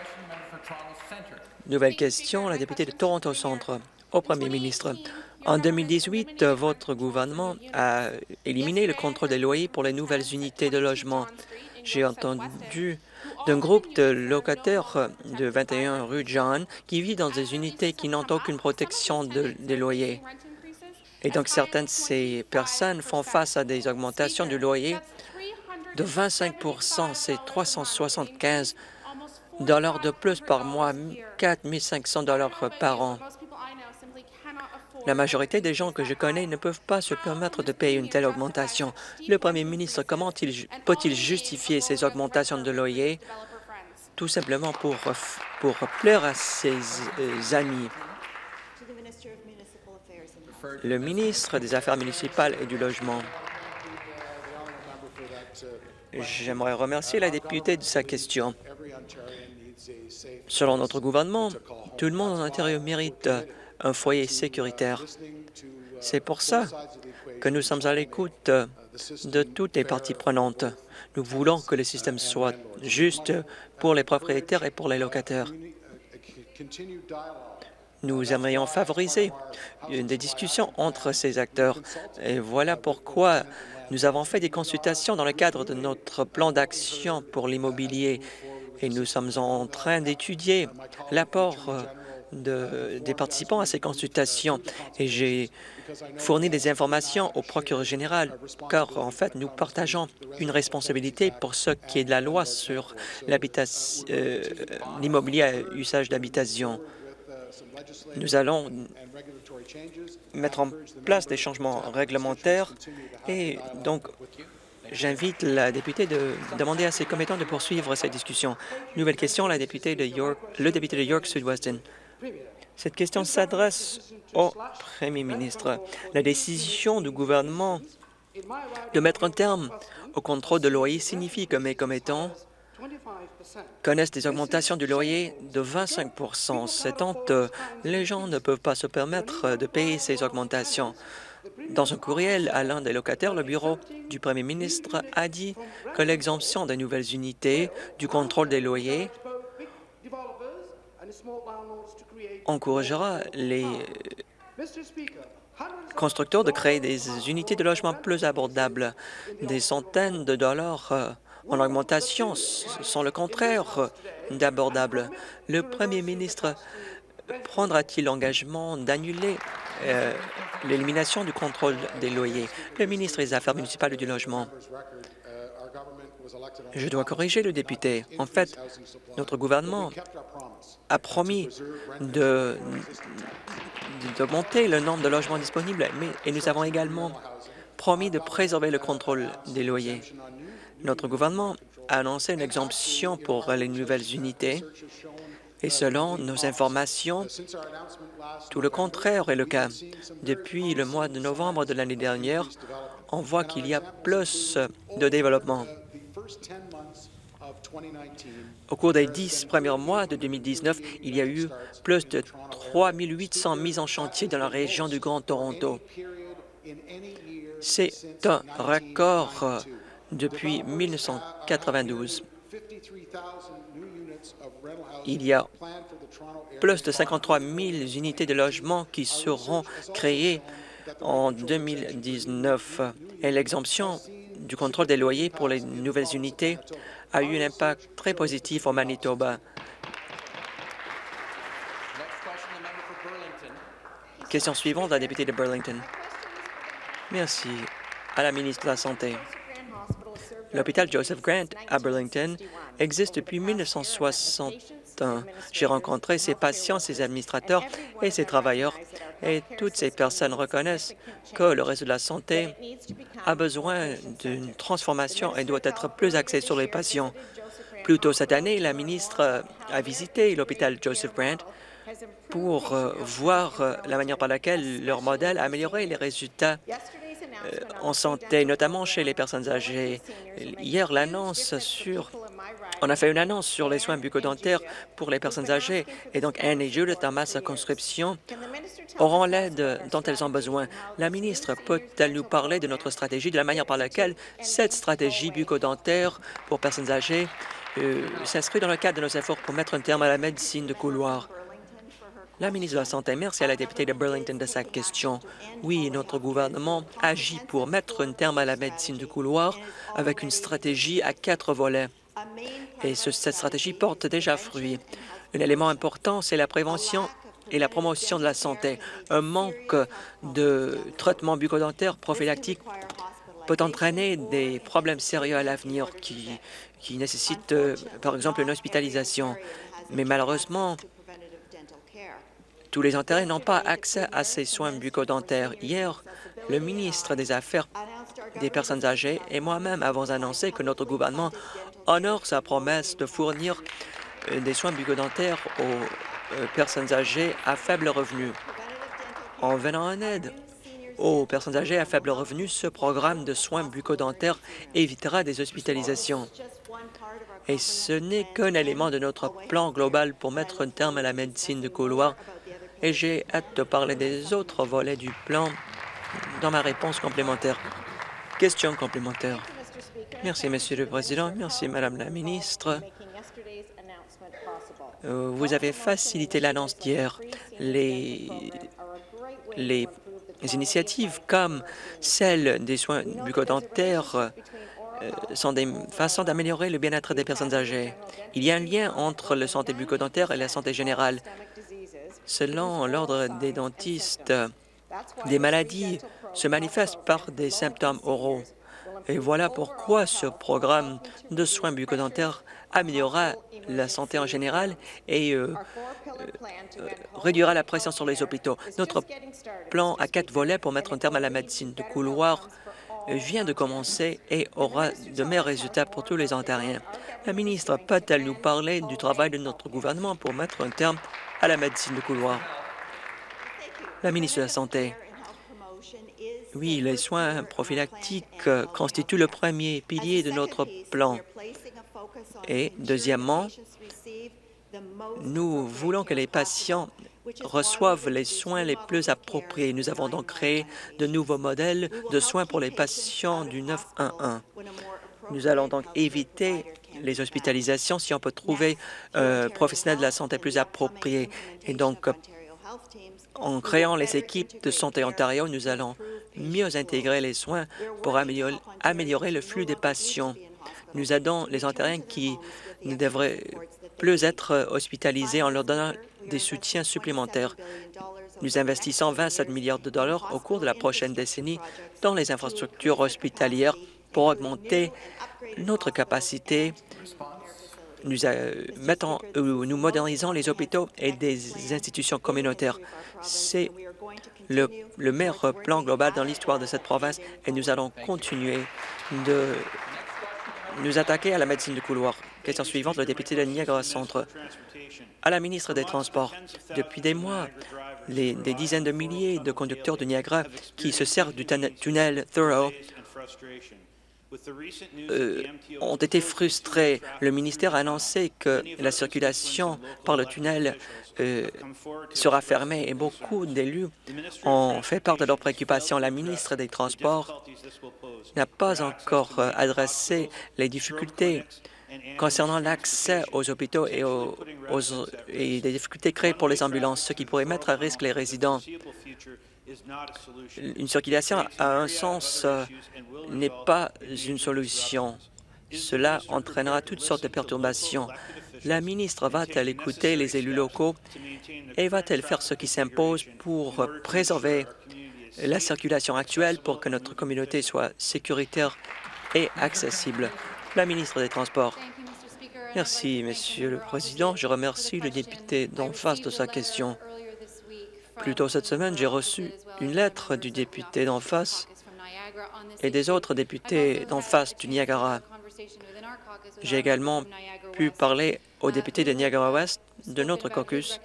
Nouvelle question, la députée de Toronto Centre. Au Premier ministre, en 2018, votre gouvernement a éliminé le contrôle des loyers pour les nouvelles unités de logement. J'ai entendu d'un groupe de locataires de 21 rue John qui vivent dans des unités qui n'ont aucune protection des loyers. Et donc, certaines de ces personnes font face à des augmentations du loyer de 25 %. C'est 375 $ de plus par mois, 4 500 $ par an. La majorité des gens que je connais ne peuvent pas se permettre de payer une telle augmentation. Le Premier ministre, comment peut-il justifier ces augmentations de loyer tout simplement pour plaire à ses amis? Le ministre des Affaires municipales et du Logement. J'aimerais remercier la députée de sa question. Selon notre gouvernement, tout le monde en Ontario mérite un foyer sécuritaire. C'est pour ça que nous sommes à l'écoute de toutes les parties prenantes. Nous voulons que le système soit juste pour les propriétaires et pour les locataires. Nous aimerions favoriser des discussions entre ces acteurs. Et voilà pourquoi nous avons fait des consultations dans le cadre de notre plan d'action pour l'immobilier. Et nous sommes en train d'étudier l'apport des participants à ces consultations. Et j'ai fourni des informations au procureur général, car en fait, nous partageons une responsabilité pour ce qui est de la loi sur l'immobilier à usage d'habitation. Nous allons mettre en place des changements réglementaires et donc j'invite la députée de demander à ses commettants de poursuivre cette discussion. Nouvelle question, le député de York Sud-Weston. Cette question s'adresse au Premier ministre. La décision du gouvernement de mettre un terme au contrôle de loyer signifie que mes commettants connaissent des augmentations du loyer de 25 %. C'est honteux. Les gens ne peuvent pas se permettre de payer ces augmentations. Dans un courriel à l'un des locataires, le bureau du Premier ministre a dit que l'exemption des nouvelles unités du contrôle des loyers encouragera les constructeurs de créer des unités de logement plus abordables. Des centaines de dollars en augmentation sont le contraire d'abordables. Le Premier ministre prendra-t-il l'engagement d'annuler l'élimination du contrôle des loyers? Le ministre des Affaires municipales et du Logement. Je dois corriger le député. En fait, notre gouvernement a promis d'augmenter le nombre de logements disponibles, et nous avons également promis de préserver le contrôle des loyers. Notre gouvernement a annoncé une exemption pour les nouvelles unités, et selon nos informations, tout le contraire est le cas. Depuis le mois de novembre de l'année dernière, on voit qu'il y a plus de développement. Au cours des 10 premiers mois de 2019, il y a eu plus de 3 800 mises en chantier dans la région du Grand Toronto. C'est un record depuis 1992. Il y a plus de 53 000 unités de logement qui seront créées en 2019. Et l'exemption du contrôle des loyers pour les nouvelles unités a eu un impact très positif au Manitoba. Question suivante, la députée de Burlington. Merci. À la ministre de la Santé. L'hôpital Joseph Grant à Burlington existe depuis 1961. J'ai rencontré ses patients, ses administrateurs et ses travailleurs, et toutes ces personnes reconnaissent que le réseau de la santé a besoin d'une transformation et doit être plus axé sur les patients. Plus tôt cette année, la ministre a visité l'hôpital Joseph Grant pour voir la manière par laquelle leur modèle a amélioré les résultats en santé, notamment chez les personnes âgées. Hier, on a fait une annonce sur les soins bucco-dentaires pour les personnes âgées, et donc Anne et Judith, dans ma circonscription, auront l'aide dont elles ont besoin. La ministre peut-elle nous parler de notre stratégie, de la manière par laquelle cette stratégie bucco-dentaire pour personnes âgées s'inscrit dans le cadre de nos efforts pour mettre un terme à la médecine de couloir? La ministre de la Santé, merci à la députée de Burlington de sa question. Oui, notre gouvernement agit pour mettre un terme à la médecine de couloir avec une stratégie à 4 volets. Et cette stratégie porte déjà fruit. Un élément important, c'est la prévention et la promotion de la santé. Un manque de traitement bucco-dentaire prophylactique peut entraîner des problèmes sérieux à l'avenir qui nécessitent, par exemple, une hospitalisation. Mais malheureusement, tous les Ontariens n'ont pas accès à ces soins bucco-dentaires. Hier, le ministre des Affaires des personnes âgées et moi-même avons annoncé que notre gouvernement honore sa promesse de fournir des soins bucco-dentaires aux personnes âgées à faible revenu. En venant en aide aux personnes âgées à faible revenu, ce programme de soins bucco-dentaires évitera des hospitalisations. Et ce n'est qu'un élément de notre plan global pour mettre un terme à la médecine de couloir. Et j'ai hâte de parler des autres volets du plan dans ma réponse complémentaire. Question complémentaire. Merci, Monsieur le Président. Merci, Madame la ministre. Vous avez facilité l'annonce d'hier. Les initiatives comme celle des soins bucco-dentaires sont des façons d'améliorer le bien-être des personnes âgées. Il y a un lien entre la santé bucco-dentaire et la santé générale. Selon l'Ordre des dentistes, des maladies se manifestent par des symptômes oraux. Et voilà pourquoi ce programme de soins bucco-dentaires améliorera la santé en général et réduira la pression sur les hôpitaux. Notre plan à 4 volets pour mettre un terme à la médecine de couloir vient de commencer et aura de meilleurs résultats pour tous les Ontariens. La ministre peut-elle nous parler du travail de notre gouvernement pour mettre un terme à la médecine de couloir? La ministre de la Santé. Oui, les soins prophylactiques constituent le premier pilier de notre plan. Et deuxièmement, nous voulons que les patients reçoivent les soins les plus appropriés. Nous avons donc créé de nouveaux modèles de soins pour les patients du 911. Nous allons donc éviter les hospitalisations si on peut trouver un professionnel de la santé plus approprié. Et donc, en créant les équipes de Santé Ontario, nous allons mieux intégrer les soins pour améliorer le flux des patients. Nous aidons les Ontariens qui ne devraient plus être hospitalisés en leur donnant des soutiens supplémentaires. Nous investissons 27 milliards de dollars au cours de la prochaine décennie dans les infrastructures hospitalières pour augmenter notre capacité. Nous modernisons les hôpitaux et des institutions communautaires. C'est le meilleur plan global dans l'histoire de cette province et nous allons continuer de nous attaquer à la médecine de couloir. Question suivante, le député de Niagara Centre. À la ministre des Transports, depuis des mois, des dizaines de milliers de conducteurs de Niagara qui se servent du tunnel Thorough ont été frustrés. Le ministère a annoncé que la circulation par le tunnel sera fermée et beaucoup d'élus ont fait part de leurs préoccupations. La ministre des Transports n'a pas encore adressé les difficultés concernant l'accès aux hôpitaux et des difficultés créées pour les ambulances, ce qui pourrait mettre à risque les résidents. Une circulation à un sens n'est pas une solution. Cela entraînera toutes sortes de perturbations. La ministre va-t-elle écouter les élus locaux et va-t-elle faire ce qui s'impose pour préserver la circulation actuelle pour que notre communauté soit sécuritaire et accessible? La ministre des Transports. Merci, Monsieur le Président. Je remercie le député d'en face de sa question. Plus tôt cette semaine, j'ai reçu une lettre du député d'en face et des autres députés d'en face du Niagara. J'ai également pu parler au député de Niagara-Ouest de notre caucus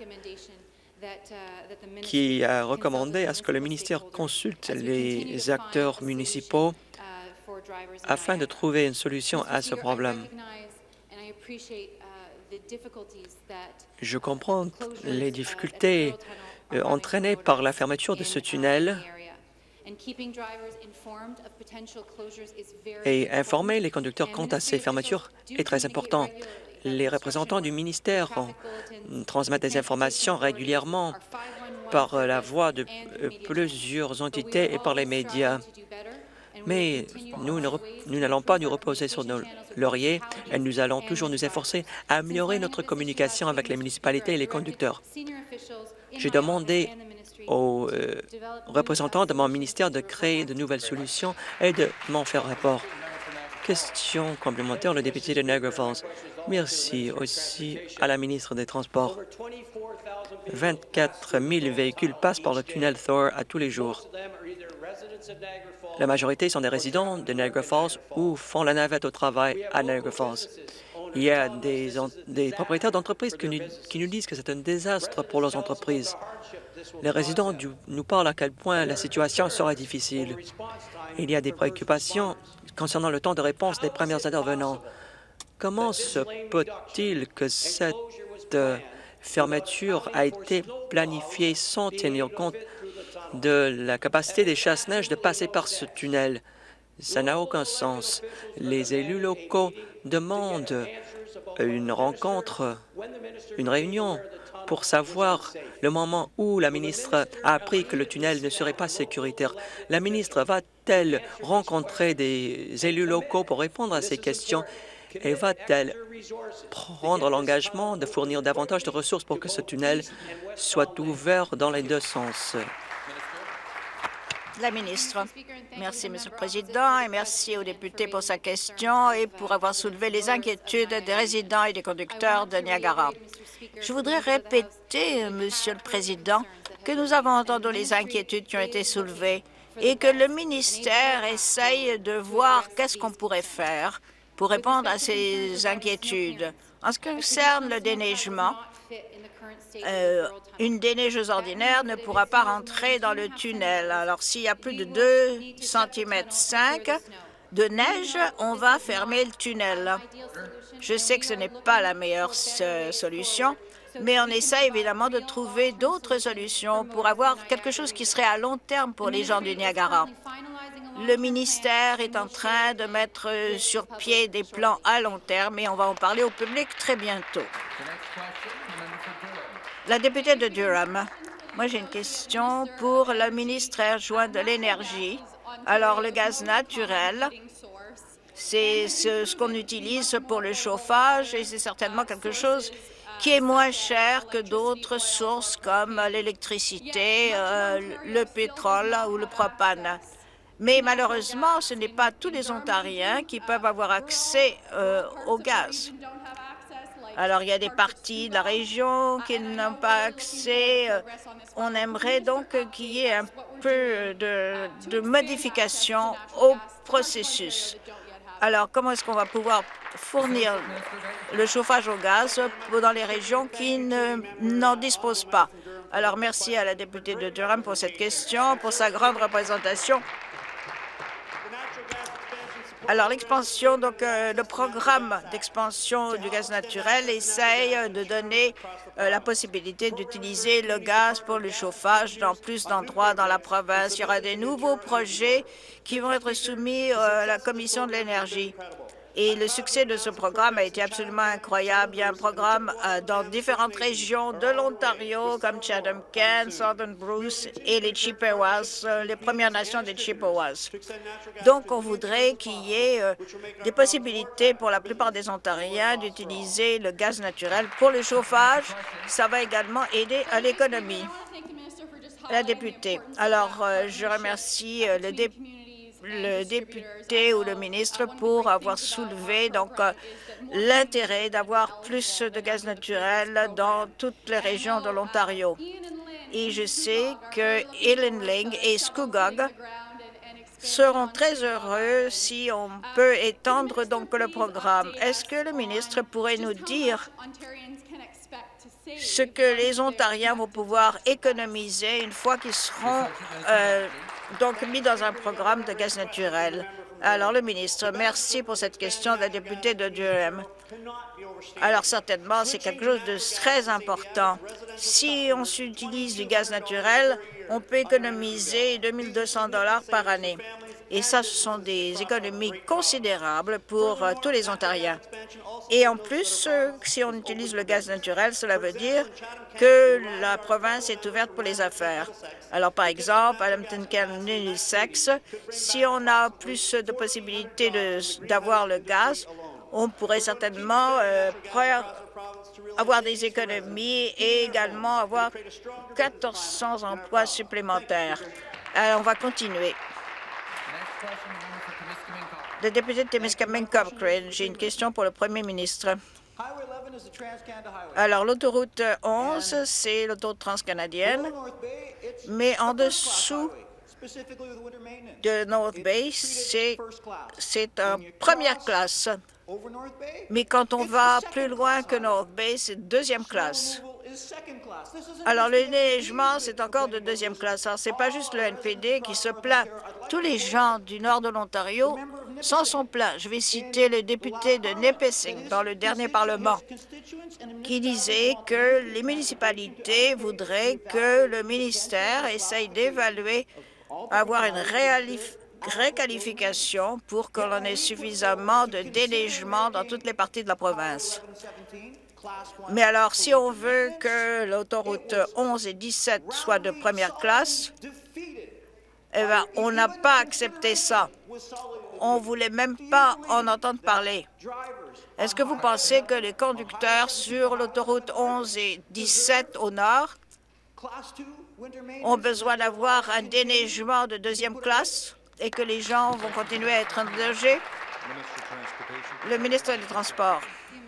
qui a recommandé à ce que le ministère consulte les acteurs municipaux afin de trouver une solution à ce problème. Je comprends les difficultés entraînées par la fermeture de ce tunnel et informer les conducteurs quant à ces fermetures est très important. Les représentants du ministère transmettent des informations régulièrement par la voix de plusieurs entités et par les médias. Mais nous n'allons pas nous reposer sur nos lauriers et nous allons toujours nous efforcer à améliorer notre communication avec les municipalités et les conducteurs. J'ai demandé aux représentants de mon ministère de créer de nouvelles solutions et de m'en faire rapport. Question complémentaire, le député de Niagara Falls. Merci aussi à la ministre des Transports. 24 000 véhicules passent par le tunnel Thor à tous les jours. La majorité sont des résidents de Niagara Falls ou font la navette au travail à Niagara Falls. Il y a des propriétaires d'entreprises qui nous disent que c'est un désastre pour leurs entreprises. Les résidents nous parlent à quel point la situation sera difficile. Il y a des préoccupations concernant le temps de réponse des premiers intervenants. Comment se peut-il que cette fermeture a été planifiée sans tenir compte de la capacité des chasse-neige de passer par ce tunnel? Ça n'a aucun sens. Les élus locaux demandent une rencontre, une réunion pour savoir le moment où la ministre a appris que le tunnel ne serait pas sécuritaire. La ministre va-t-elle rencontrer des élus locaux pour répondre à ces questions et va-t-elle prendre l'engagement de fournir davantage de ressources pour que ce tunnel soit ouvert dans les deux sens? La ministre. Merci, Monsieur le Président, et merci aux députés pour sa question et pour avoir soulevé les inquiétudes des résidents et des conducteurs de Niagara. Je voudrais répéter, Monsieur le Président, que nous avons entendu les inquiétudes qui ont été soulevées et que le ministère essaye de voir qu'est-ce qu'on pourrait faire pour répondre à ces inquiétudes. En ce qui concerne le déneigement, une déneigeuse ordinaire ne pourra pas rentrer dans le tunnel. Alors, s'il y a plus de 2,5 cm de neige, on va fermer le tunnel. Je sais que ce n'est pas la meilleure solution, mais on essaie évidemment de trouver d'autres solutions pour avoir quelque chose qui serait à long terme pour les gens du Niagara. Le ministère est en train de mettre sur pied des plans à long terme et on va en parler au public très bientôt. La députée de Durham. Moi, j'ai une question pour le ministre adjoint de l'Énergie. Alors, le gaz naturel, c'est ce qu'on utilise pour le chauffage et c'est certainement quelque chose qui est moins cher que d'autres sources comme l'électricité, le pétrole ou le propane. Mais malheureusement, ce n'est pas tous les Ontariens qui peuvent avoir accès au gaz. Alors, il y a des parties de la région qui n'ont pas accès. On aimerait donc qu'il y ait un peu de modification au processus. Alors, comment est-ce qu'on va pouvoir fournir le chauffage au gaz dans les régions qui n'en disposent pas? Alors, merci à la députée de Durham pour cette question, pour sa grande représentation. Alors, l'expansion, donc le programme d'expansion du gaz naturel essaye de donner la possibilité d'utiliser le gaz pour le chauffage dans plus d'endroits dans la province. Il y aura des nouveaux projets qui vont être soumis à la Commission de l'énergie. Et le succès de ce programme a été absolument incroyable. Il y a un programme dans différentes régions de l'Ontario, comme Chatham-Kent, Southern Bruce et les Chippewas, les Premières Nations des Chippewas. Donc, on voudrait qu'il y ait des possibilités pour la plupart des Ontariens d'utiliser le gaz naturel pour le chauffage. Ça va également aider à l'économie. La députée. Alors, je remercie le député ou le ministre pour avoir soulevé donc l'intérêt d'avoir plus de gaz naturel dans toutes les régions de l'Ontario. Et je sais que Elenling et Scugog seront très heureux si on peut étendre donc le programme. Est-ce que le ministre pourrait nous dire ce que les Ontariens vont pouvoir économiser une fois qu'ils seront donc mis dans un programme de gaz naturel? Alors, le ministre, merci pour cette question de la députée de Durham. Alors, certainement, c'est quelque chose de très important. Si on utilise du gaz naturel, on peut économiser 2 200 $ par année. Et ça, ce sont des économies considérables pour tous les Ontariens. Et en plus, si on utilise le gaz naturel, cela veut dire que la province est ouverte pour les affaires. Alors, par exemple, à Lambton-Middlesex, si on a plus de possibilités d'avoir le gaz, on pourrait certainement avoir des économies et également avoir 1 400 emplois supplémentaires. Alors, on va continuer. Le député de Témiscamingue-Cochrane, j'ai une question pour le Premier ministre. Alors, l'autoroute 11, c'est l'autoroute transcanadienne, mais en dessous de North Bay, c'est en première classe. Mais quand on va plus loin que North Bay, c'est deuxième classe. Alors, le déneigement, c'est encore de deuxième classe. Alors, ce n'est pas juste le NPD qui se plaint. Tous les gens du nord de l'Ontario s'en sont plaints. Je vais citer le député de Nipissing dans le dernier Parlement qui disait que les municipalités voudraient que le ministère essaye d'évaluer, avoir une réqualification pour que l'on ait suffisamment de déneigement dans toutes les parties de la province. Mais alors, si on veut que l'autoroute 11 et 17 soient de première classe, eh bien, on n'a pas accepté ça. On ne voulait même pas en entendre parler. Est-ce que vous pensez que les conducteurs sur l'autoroute 11 et 17 au nord ont besoin d'avoir un déneigement de deuxième classe et que les gens vont continuer à être endommagés? Le ministre des Transports.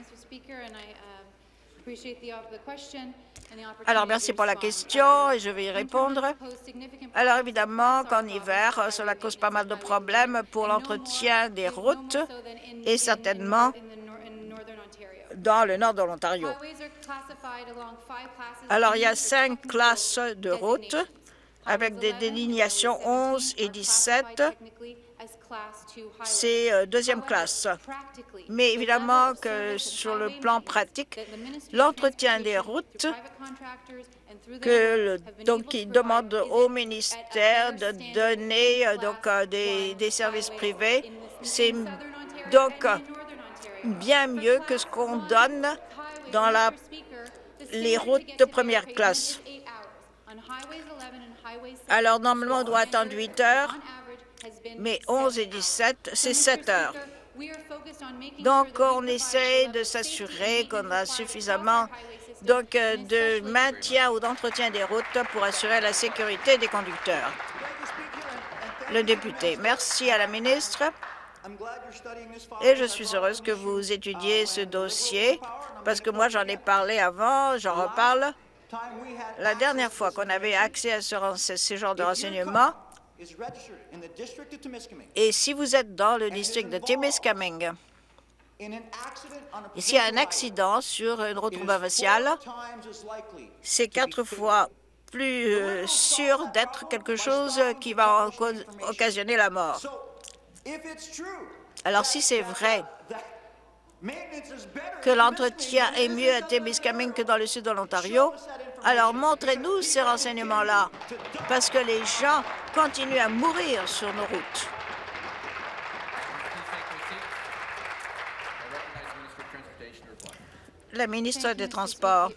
Alors, merci pour la question et je vais y répondre. Alors, évidemment qu'en hiver, cela cause pas mal de problèmes pour l'entretien des routes et certainement dans le nord de l'Ontario. Alors, il y a 5 classes de routes avec des délignations 11 et 17. C'est deuxième classe. Mais évidemment que sur le plan pratique, l'entretien des routes, qui demande au ministère de donner des services privés, c'est donc bien mieux que ce qu'on donne dans les routes de première classe. Alors, normalement, on doit attendre 8 heures. Mais 11 et 17, c'est 7 heures. Donc, on essaie de s'assurer qu'on a suffisamment de maintien ou d'entretien des routes pour assurer la sécurité des conducteurs. Le député. Merci à la ministre. Et je suis heureuse que vous étudiez ce dossier, parce que moi, j'en ai parlé avant, j'en reparle. La dernière fois qu'on avait accès à ce genre de renseignements, et si vous êtes dans le district de Timiskaming, et s'il y a un accident sur une route provinciale, c'est 4 fois plus sûr d'être quelque chose qui va occasionner la mort. Alors, si c'est vrai que l'entretien est mieux à Timiskaming que dans le sud de l'Ontario, alors montrez-nous ces renseignements-là, parce que les gens continuent à mourir sur nos routes. La ministre des Transports.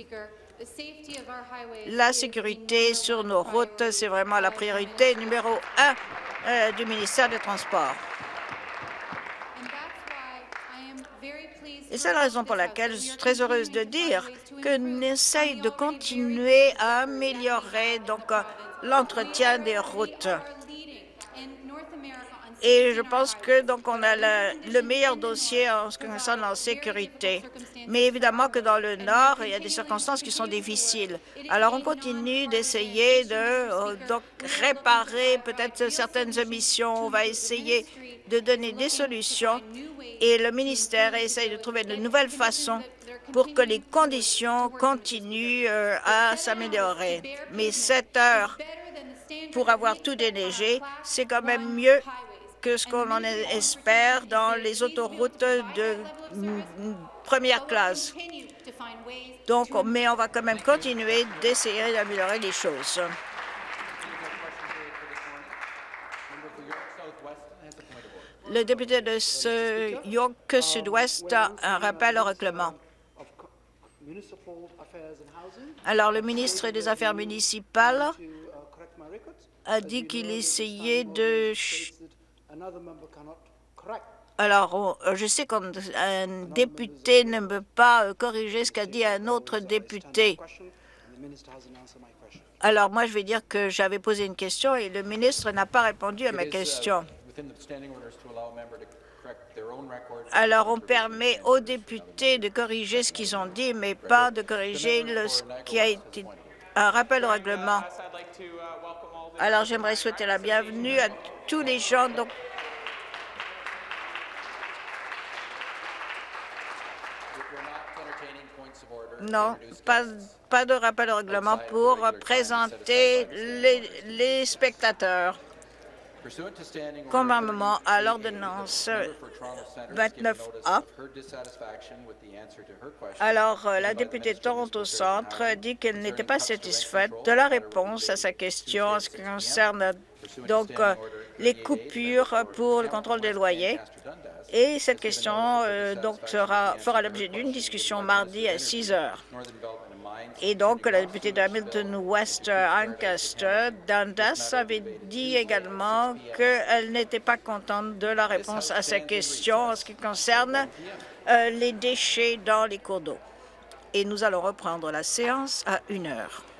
La sécurité sur nos routes, c'est vraiment la priorité numéro 1 du ministère des Transports. Et c'est la raison pour laquelle je suis très heureuse de dire que nous essayons de continuer à améliorer l'entretien des routes. Et je pense que on a le meilleur dossier en ce qui concerne la sécurité. Mais évidemment que dans le Nord, il y a des circonstances qui sont difficiles. Alors, on continue d'essayer de réparer peut-être certaines omissions. On va essayer de donner des solutions et le ministère essaye de trouver de nouvelles façons pour que les conditions continuent à s'améliorer. Mais 7 heures pour avoir tout déneigé, c'est quand même mieux que ce qu'on en espère dans les autoroutes de première classe. Mais on va quand même continuer d'essayer d'améliorer les choses. Le député de York Sud-Ouest a un rappel au règlement. Alors, le ministre des Affaires municipales a dit qu'il essayait de... Alors, je sais qu'un député ne peut pas corriger ce qu'a dit un autre député. Alors, moi, je vais dire que j'avais posé une question et le ministre n'a pas répondu à ma question. Alors, on permet aux députés de corriger ce qu'ils ont dit, mais pas de corriger ce qui a été un rappel au règlement. Alors, j'aimerais souhaiter la bienvenue à tous les gens. Donc, non, pas de rappel au règlement pour présenter les spectateurs. Conformément à l'ordonnance 29A, alors la députée de Toronto Centre dit qu'elle n'était pas satisfaite de la réponse à sa question en ce qui concerne donc les coupures pour le contrôle des loyers. Et cette question fera l'objet d'une discussion mardi à 6 heures. Et donc, la députée de Hamilton West Ancaster, Dundas, avait dit également qu'elle n'était pas contente de la réponse à sa question en ce qui concerne les déchets dans les cours d'eau. Et nous allons reprendre la séance à 1 heure.